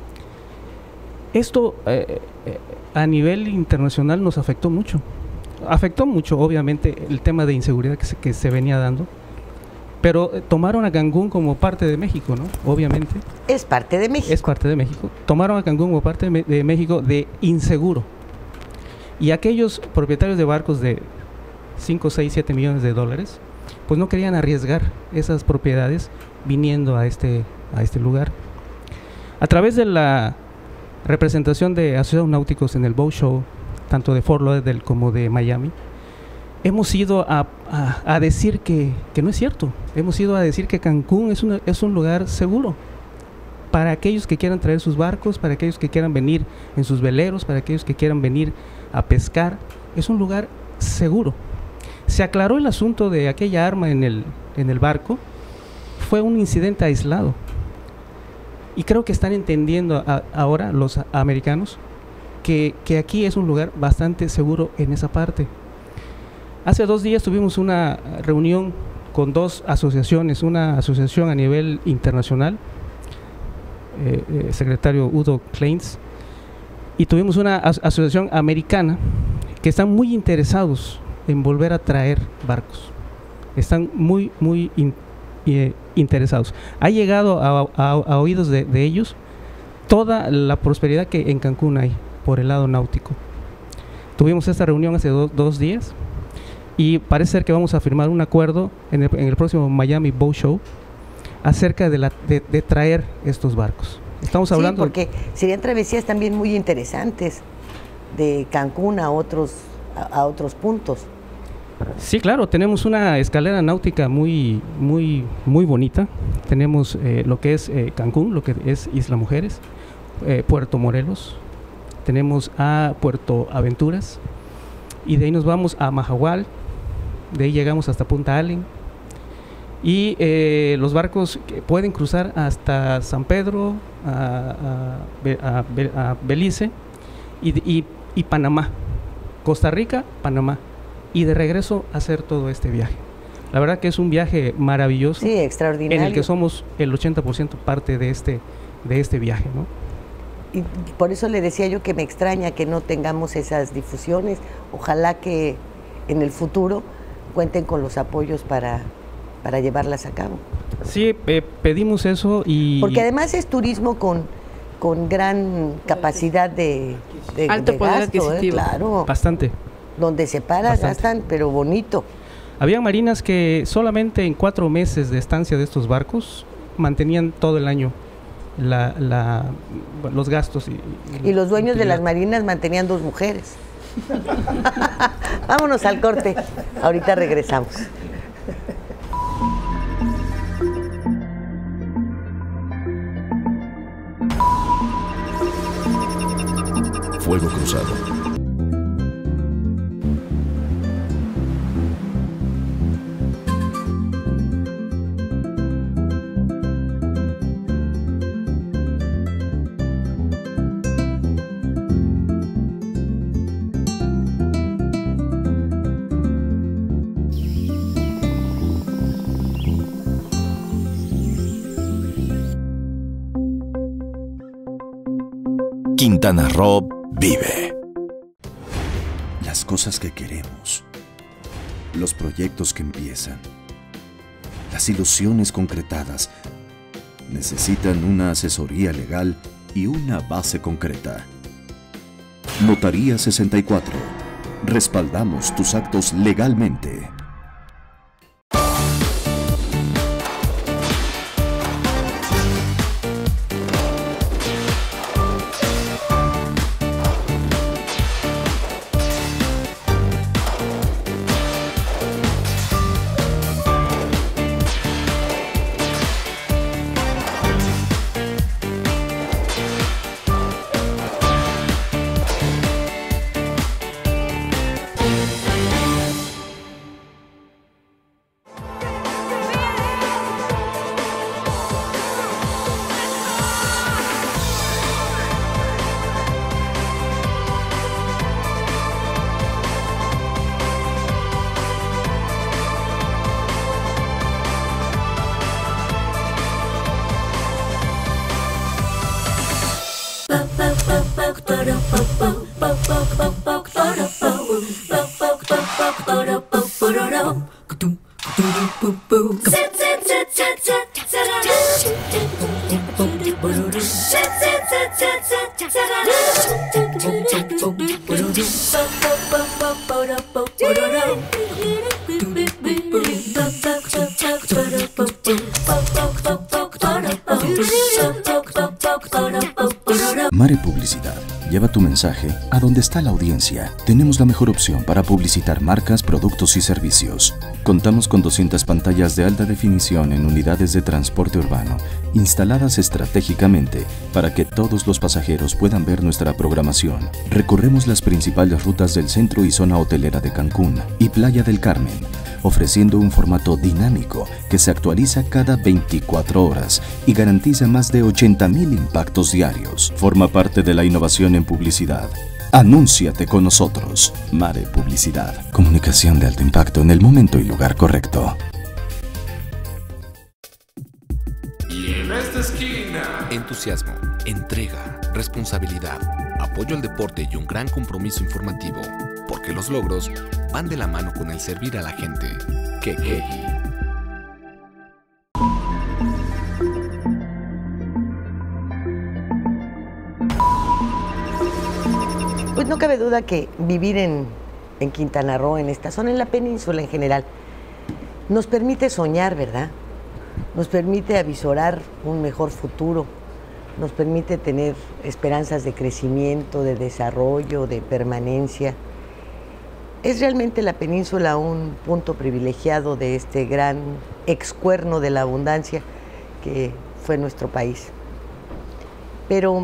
Esto eh, eh, a nivel internacional nos afectó mucho. Afectó mucho, obviamente, el tema de inseguridad que se, que se venía dando, pero eh, tomaron a Cancún como parte de México, ¿no? Obviamente. Es parte de México. Es parte de México. Tomaron a Cancún como parte de, Me- de México de inseguro. Y aquellos propietarios de barcos de cinco, seis, siete millones de dólares, pues no querían arriesgar esas propiedades viniendo a este, a este lugar. A través de la representación de asociados náuticos en el Boat Show, tanto de Fort Lauderdale como de Miami, hemos ido a, a, a decir que, que no es cierto. Hemos ido a decir que Cancún es, una, es un lugar seguro para aquellos que quieran traer sus barcos, para aquellos que quieran venir en sus veleros, para aquellos que quieran venir a pescar. Es un lugar seguro. Se aclaró el asunto de aquella arma en el, en el barco. Fue un incidente aislado. Y creo que están entendiendo a, ahora los a, americanos que, que aquí es un lugar bastante seguro en esa parte. Hace dos días tuvimos una reunión con dos asociaciones, una asociación a nivel internacional, eh, eh, secretario Udo Kleins, y tuvimos una as asociación americana que están muy interesados en volver a traer barcos. Están muy, muy in, eh, interesados. Ha llegado a, a, a oídos de, de ellos toda la prosperidad que en Cancún hay por el lado náutico. Tuvimos esta reunión hace do, dos días y parece ser que vamos a firmar un acuerdo en el, en el próximo Miami Boat Show acerca de, la, de, de traer estos barcos. Estamos hablando... Sí, porque serían travesías también muy interesantes de Cancún a otros, a, a otros puntos. Sí, claro, tenemos una escalera náutica muy, muy, muy bonita. Tenemos eh, lo que es eh, Cancún, lo que es Isla Mujeres, eh, Puerto Morelos, tenemos a Puerto Aventuras, y de ahí nos vamos a Mahahual, de ahí llegamos hasta Punta Allen, y eh, los barcos que pueden cruzar hasta San Pedro, a, a, a, a Belice y, y, y Panamá, Costa Rica, Panamá, y de regreso hacer todo este viaje. La verdad que es un viaje maravilloso. Sí, extraordinario. En el que somos el ochenta por ciento parte de este, de este viaje, ¿no? Y por eso le decía yo que me extraña que no tengamos esas difusiones. Ojalá que en el futuro cuenten con los apoyos para, para llevarlas a cabo. Sí, eh, pedimos eso y... Porque además es turismo con, con gran capacidad de, de, Alto de poder gasto, adquisitivo. ¿eh? Claro. Bastante. Donde se para, Bastante. gastan, pero bonito. Había marinas que solamente en cuatro meses de estancia de estos barcos mantenían todo el año la, la, los gastos. Y, Y los dueños de utilidad. las marinas mantenían dos mujeres. Vámonos al corte. Ahorita regresamos. Fuego Cruzado. Quintana Roo vive. Las cosas que queremos, los proyectos que empiezan, las ilusiones concretadas, necesitan una asesoría legal y una base concreta. Notaría sesenta y cuatro. Respaldamos tus actos legalmente. Mare Publicidad. Lleva tu mensaje a donde está la audiencia. Tenemos la mejor opción para publicitar marcas, productos y servicios. Contamos con doscientas pantallas de alta definición en unidades de transporte urbano, instaladas estratégicamente para que todos los pasajeros puedan ver nuestra programación. Recorremos las principales rutas del centro y zona hotelera de Cancún y Playa del Carmen, ofreciendo un formato dinámico que se actualiza cada veinticuatro horas y garantiza más de ochenta mil impactos diarios. Forma parte de la innovación en publicidad. Anúnciate con nosotros. Mare Publicidad. Comunicación de alto impacto en el momento y lugar correcto. Y en esta esquina, entusiasmo, entrega, responsabilidad, apoyo al deporte y un gran compromiso informativo, porque los logros van de la mano con el servir a la gente. Que que. Pues no cabe duda que vivir en, en Quintana Roo, en esta zona, en la península en general, nos permite soñar, ¿verdad? Nos permite avisorar un mejor futuro, nos permite tener esperanzas de crecimiento, de desarrollo, de permanencia. Es realmente la península un punto privilegiado de este gran excuerno de la abundancia que fue nuestro país. Pero,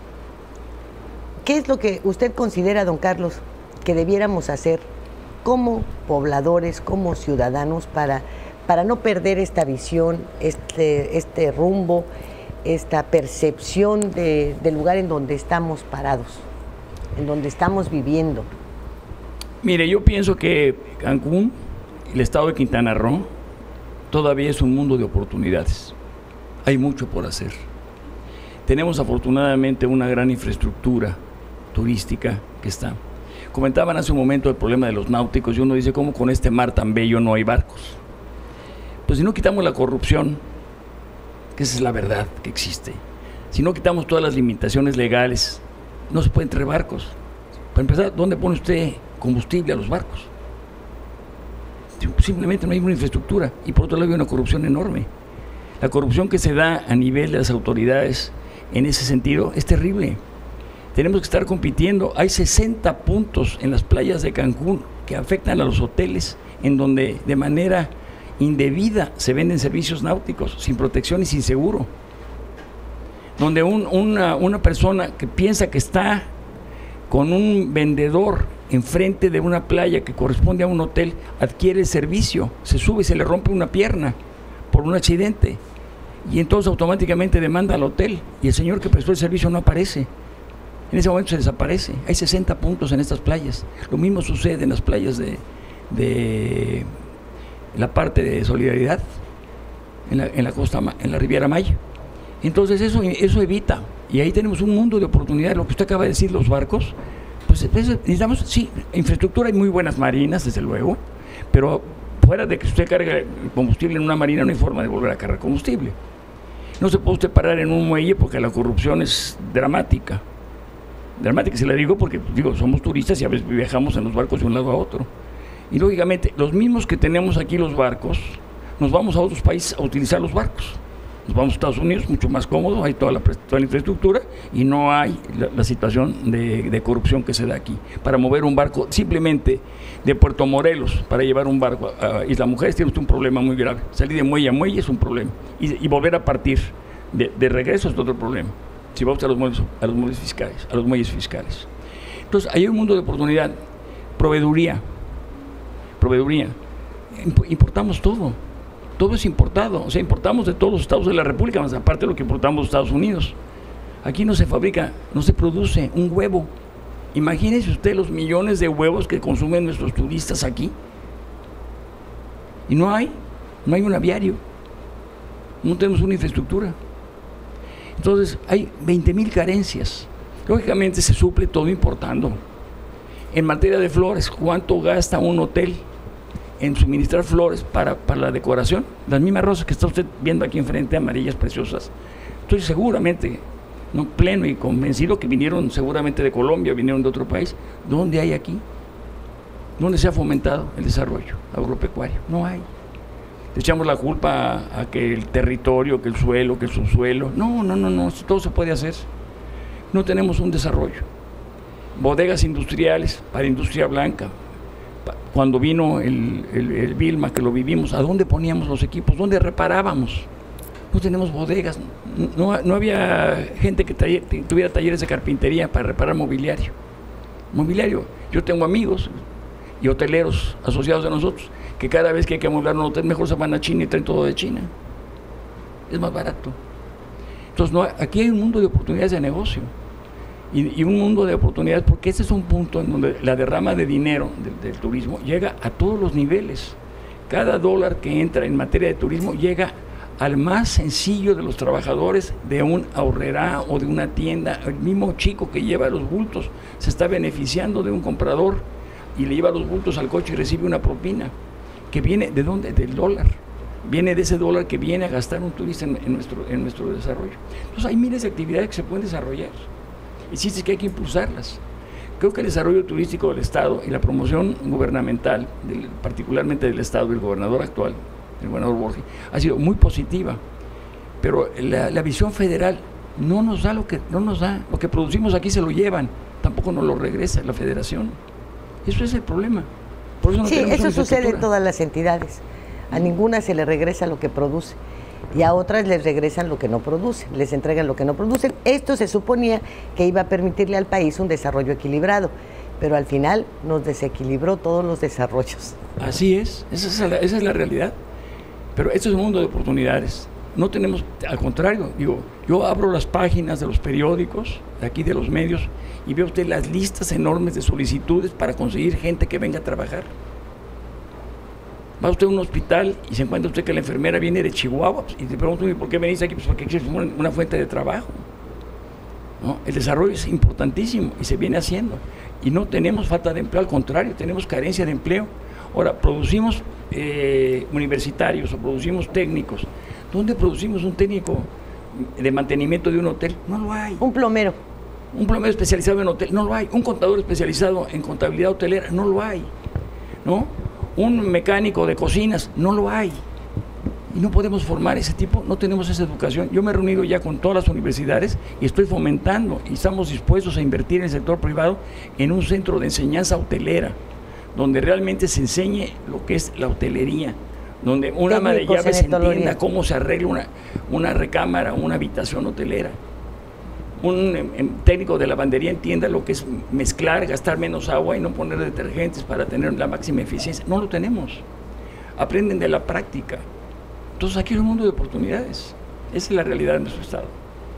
¿qué es lo que usted considera, don Carlos, que debiéramos hacer como pobladores, como ciudadanos, para, para no perder esta visión, este, este rumbo, esta percepción de, del lugar en donde estamos parados, en donde estamos viviendo? Mire, yo pienso que Cancún, el estado de Quintana Roo, todavía es un mundo de oportunidades. Hay mucho por hacer. Tenemos afortunadamente una gran infraestructura turística que está. Comentaban hace un momento el problema de los náuticos y uno dice, ¿cómo con este mar tan bello no hay barcos? Pues si no quitamos la corrupción, que esa es la verdad que existe, si no quitamos todas las limitaciones legales, no se pueden traer barcos. Para empezar, ¿dónde pone usted combustible a los barcos? Simplemente no hay una infraestructura, y por otro lado hay una corrupción enorme. La corrupción que se da a nivel de las autoridades en ese sentido es terrible. Tenemos que estar compitiendo. Hay sesenta puntos en las playas de Cancún que afectan a los hoteles, en donde de manera indebida se venden servicios náuticos sin protección y sin seguro, donde un, una, una persona que piensa que está con un vendedor enfrente de una playa que corresponde a un hotel, adquiere el servicio, se sube y se le rompe una pierna por un accidente, y entonces automáticamente demanda al hotel, y el señor que prestó el servicio no aparece. En ese momento se desaparece. Hay sesenta puntos en estas playas. Lo mismo sucede en las playas de, de la parte de Solidaridad, en la, en la costa, en la Riviera Maya. Entonces eso, eso evita, y ahí tenemos un mundo de oportunidades. Lo que usted acaba de decir, los barcos, pues necesitamos, sí, infraestructura, hay muy buenas marinas, desde luego, pero fuera de que usted cargue combustible en una marina, no hay forma de volver a cargar combustible. No se puede usted parar en un muelle porque la corrupción es dramática. Dramática, se la digo porque, digo, somos turistas y a veces viajamos en los barcos de un lado a otro. Y lógicamente, los mismos que tenemos aquí los barcos, nos vamos a otros países a utilizar los barcos. Nos vamos a Estados Unidos, mucho más cómodo, hay toda la, toda la infraestructura y no hay la, la situación de, de corrupción que se da aquí. Para mover un barco simplemente de Puerto Morelos, para llevar un barco a Isla Mujeres, tiene usted un problema muy grave. Salir de muelle a muelle es un problema. Y, y volver a partir de, de regreso es otro problema. Si vamos a los muelles, a los muelles fiscales, a los muelles fiscales. Entonces, hay un mundo de oportunidad. Proveeduría. Proveeduría. Importamos todo. Todo es importado, o sea, importamos de todos los estados de la República, más aparte de lo que importamos de Estados Unidos. Aquí no se fabrica, no se produce un huevo. Imagínese usted los millones de huevos que consumen nuestros turistas aquí. Y no hay, no hay un aviario, no tenemos una infraestructura. Entonces, hay veinte mil carencias. Lógicamente se suple todo importando. En materia de flores, ¿cuánto gasta un hotel en suministrar flores para, para la decoración? Las mismas rosas que está usted viendo aquí enfrente, amarillas preciosas. Estoy seguramente, no pleno y convencido que vinieron seguramente de Colombia, vinieron de otro país. ¿Dónde hay aquí? ¿Dónde se ha fomentado el desarrollo agropecuario? No hay. Le echamos la culpa a, a que el territorio, que el suelo, que el subsuelo. No, no, no, no, todo se puede hacer. No tenemos un desarrollo. Bodegas industriales para industria blanca. Cuando vino el, el, el Vilma, que lo vivimos, ¿a dónde poníamos los equipos? ¿Dónde reparábamos? No tenemos bodegas, no, no había gente que taller, tuviera talleres de carpintería para reparar mobiliario. Mobiliario, yo tengo amigos y hoteleros asociados a nosotros que cada vez que hay que amueblar un hotel, mejor se van a China y traen todo de China. Es más barato. Entonces, no, aquí hay un mundo de oportunidades de negocio. Y, y un mundo de oportunidades, porque ese es un punto en donde la derrama de dinero del, del turismo llega a todos los niveles. Cada dólar que entra en materia de turismo llega al más sencillo de los trabajadores de un ahorrerá o de una tienda. El mismo chico que lleva los bultos se está beneficiando de un comprador y le lleva los bultos al coche y recibe una propina que viene ¿de dónde? Del dólar. Viene de ese dólar que viene a gastar un turista en, en, nuestro, en nuestro desarrollo. Entonces hay miles de actividades que se pueden desarrollar. Y sí es que hay que impulsarlas. Creo que el desarrollo turístico del Estado y la promoción gubernamental, del, particularmente del Estado, del gobernador actual, el gobernador Borges, ha sido muy positiva, pero la, la visión federal no nos da lo que no nos da, lo que producimos aquí se lo llevan, tampoco nos lo regresa la federación. Eso es el problema. Por eso no sí, eso sucede en todas las entidades. A ninguna se le regresa lo que produce y a otras les regresan lo que no producen, les entregan lo que no producen. Esto se suponía que iba a permitirle al país un desarrollo equilibrado, pero al final nos desequilibró todos los desarrollos. Así es, esa es la, esa es la realidad. Pero esto es un mundo de oportunidades. No tenemos, al contrario, digo, yo abro las páginas de los periódicos, de aquí de los medios, y veo usted las listas enormes de solicitudes para conseguir gente que venga a trabajar. Va usted a un hospital y se encuentra usted que la enfermera viene de Chihuahua, y te pregunto, ¿por qué venís aquí? Pues porque aquí es una fuente de trabajo, ¿no? El desarrollo es importantísimo y se viene haciendo. Y no tenemos falta de empleo, al contrario, tenemos carencia de empleo. Ahora, producimos eh, universitarios o producimos técnicos. ¿Dónde producimos un técnico de mantenimiento de un hotel? No lo hay. Un plomero. Un plomero especializado en hotel, no lo hay. Un contador especializado en contabilidad hotelera, no lo hay. ¿No? Un mecánico de cocinas, no lo hay. Y no podemos formar ese tipo, no tenemos esa educación. Yo me he reunido ya con todas las universidades y estoy fomentando y estamos dispuestos a invertir en el sector privado en un centro de enseñanza hotelera, donde realmente se enseñe lo que es la hotelería, donde una ama de llaves entienda cómo se arregla una, una recámara, una habitación hotelera. Un em, técnico de lavandería entienda lo que es mezclar, gastar menos agua y no poner detergentes para tener la máxima eficiencia. No lo tenemos. Aprenden de la práctica. Entonces aquí hay un mundo de oportunidades. Esa es la realidad de nuestro Estado.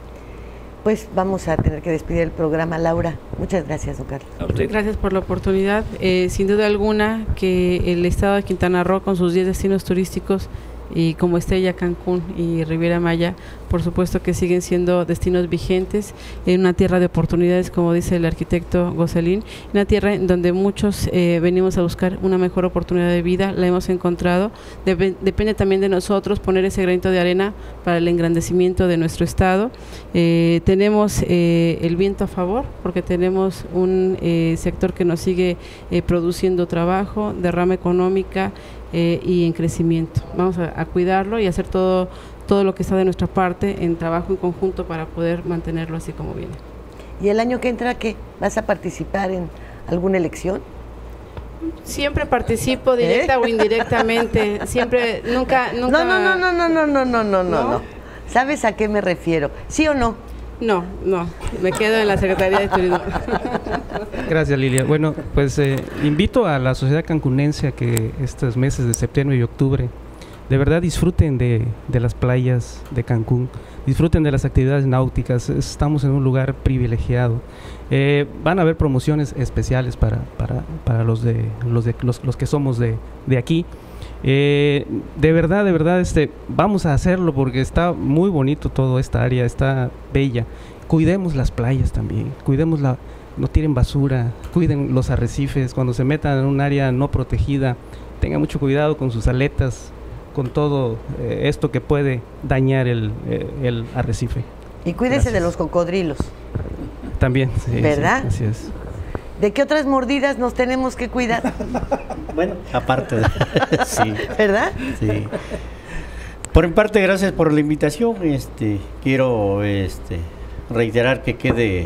Pues vamos a tener que despedir el programa, Laura. Muchas gracias, don Carlos. A usted. Gracias por la oportunidad. Eh, sin duda alguna que el Estado de Quintana Roo, con sus diez destinos turísticos, y como Estella, Cancún y Riviera Maya, por supuesto que siguen siendo destinos vigentes en una tierra de oportunidades, como dice el arquitecto Goselín, una tierra en donde muchos eh, venimos a buscar una mejor oportunidad de vida, la hemos encontrado. Dep depende también de nosotros poner ese granito de arena para el engrandecimiento de nuestro estado. Eh, tenemos eh, el viento a favor, porque tenemos un eh, sector que nos sigue eh, produciendo trabajo, derrama económica, Eh, y en crecimiento. Vamos a, a cuidarlo y hacer todo, todo lo que está de nuestra parte en trabajo en conjunto para poder mantenerlo así como viene. ¿Y el año que entra qué? ¿Vas a participar en alguna elección? Siempre participo directa ¿Eh? o indirectamente, siempre, nunca, nunca... No, no, no, no, no, no, no, no, no, no. ¿Sabes a qué me refiero? ¿Sí o no? No, no, me quedo en la Secretaría de Turismo. Gracias, Lilia. Bueno, pues eh, invito a la sociedad cancunense a que estos meses de septiembre y octubre de verdad disfruten de, de las playas de Cancún, disfruten de las actividades náuticas. Estamos en un lugar privilegiado. Eh, van a haber promociones especiales para, para, para los, de, los, de, los, los que somos de, de aquí. Eh, de verdad, de verdad, este, vamos a hacerlo porque está muy bonito toda esta área, está bella. cuidemos las playas también, cuidemos la, no tiren basura, cuiden los arrecifes, cuando se metan en un área no protegida, tengan mucho cuidado con sus aletas, con todo eh, esto que puede dañar el, eh, el arrecife. Y cuídese Gracias. de los cocodrilos. También, sí. ¿Verdad? Sí, así es. ¿De qué otras mordidas nos tenemos que cuidar? Bueno, aparte de... sí. ¿Verdad? Sí. Por mi parte, gracias por la invitación. Este, quiero este, reiterar que quede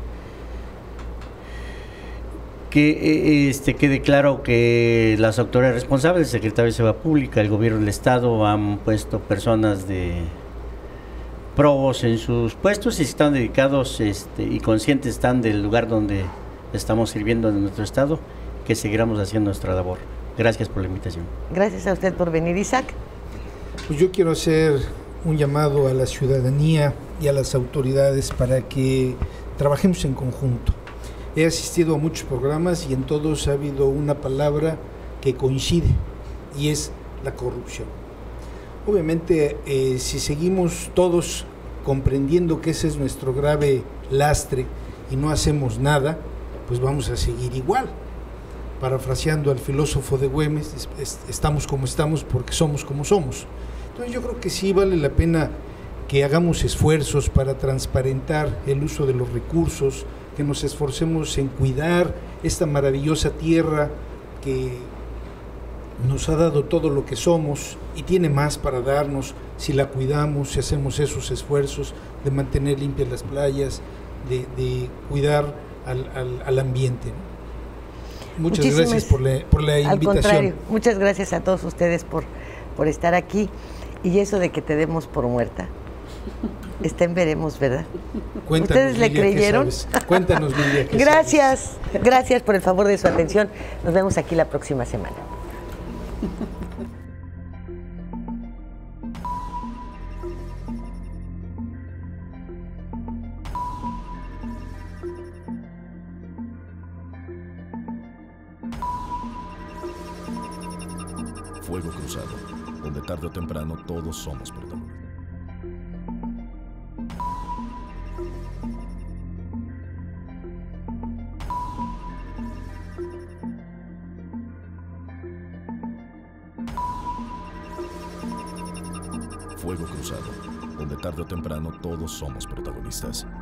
que este quede claro que las autoridades responsables, el secretario de Seguridad Pública, el gobierno del estado han puesto personas de probos en sus puestos y están dedicados este, y conscientes están del lugar donde estamos sirviendo en nuestro estado, que seguiremos haciendo nuestra labor. Gracias por la invitación. Gracias a usted por venir, Isaac. Pues yo quiero hacer un llamado a la ciudadanía y a las autoridades para que trabajemos en conjunto. He asistido a muchos programas y en todos ha habido una palabra que coincide y es la corrupción. Obviamente, eh, si seguimos todos comprendiendo que ese es nuestro grave lastre y no hacemos nada, pues vamos a seguir igual. Parafraseando al filósofo de Güemes, es, es, estamos como estamos porque somos como somos. Entonces yo creo que sí vale la pena que hagamos esfuerzos para transparentar el uso de los recursos, que nos esforcemos en cuidar esta maravillosa tierra que nos ha dado todo lo que somos y tiene más para darnos si la cuidamos, si hacemos esos esfuerzos de mantener limpias las playas, de, de cuidar al, al, al ambiente, ¿no? Muchas Muchísimas, gracias por la, por la invitación. Al contrario, muchas gracias a todos ustedes por, por estar aquí. Y eso de que te demos por muerta, está en veremos, ¿verdad? Cuéntanos, ¿Ustedes le Lilia, creyeron? Cuéntanos, Lilia, ¿qué Gracias, sabes? Gracias por el favor de su atención. Nos vemos aquí la próxima semana. Fuego Cruzado, donde tarde o temprano todos somos protagonistas. Fuego Cruzado, donde tarde o temprano todos somos protagonistas.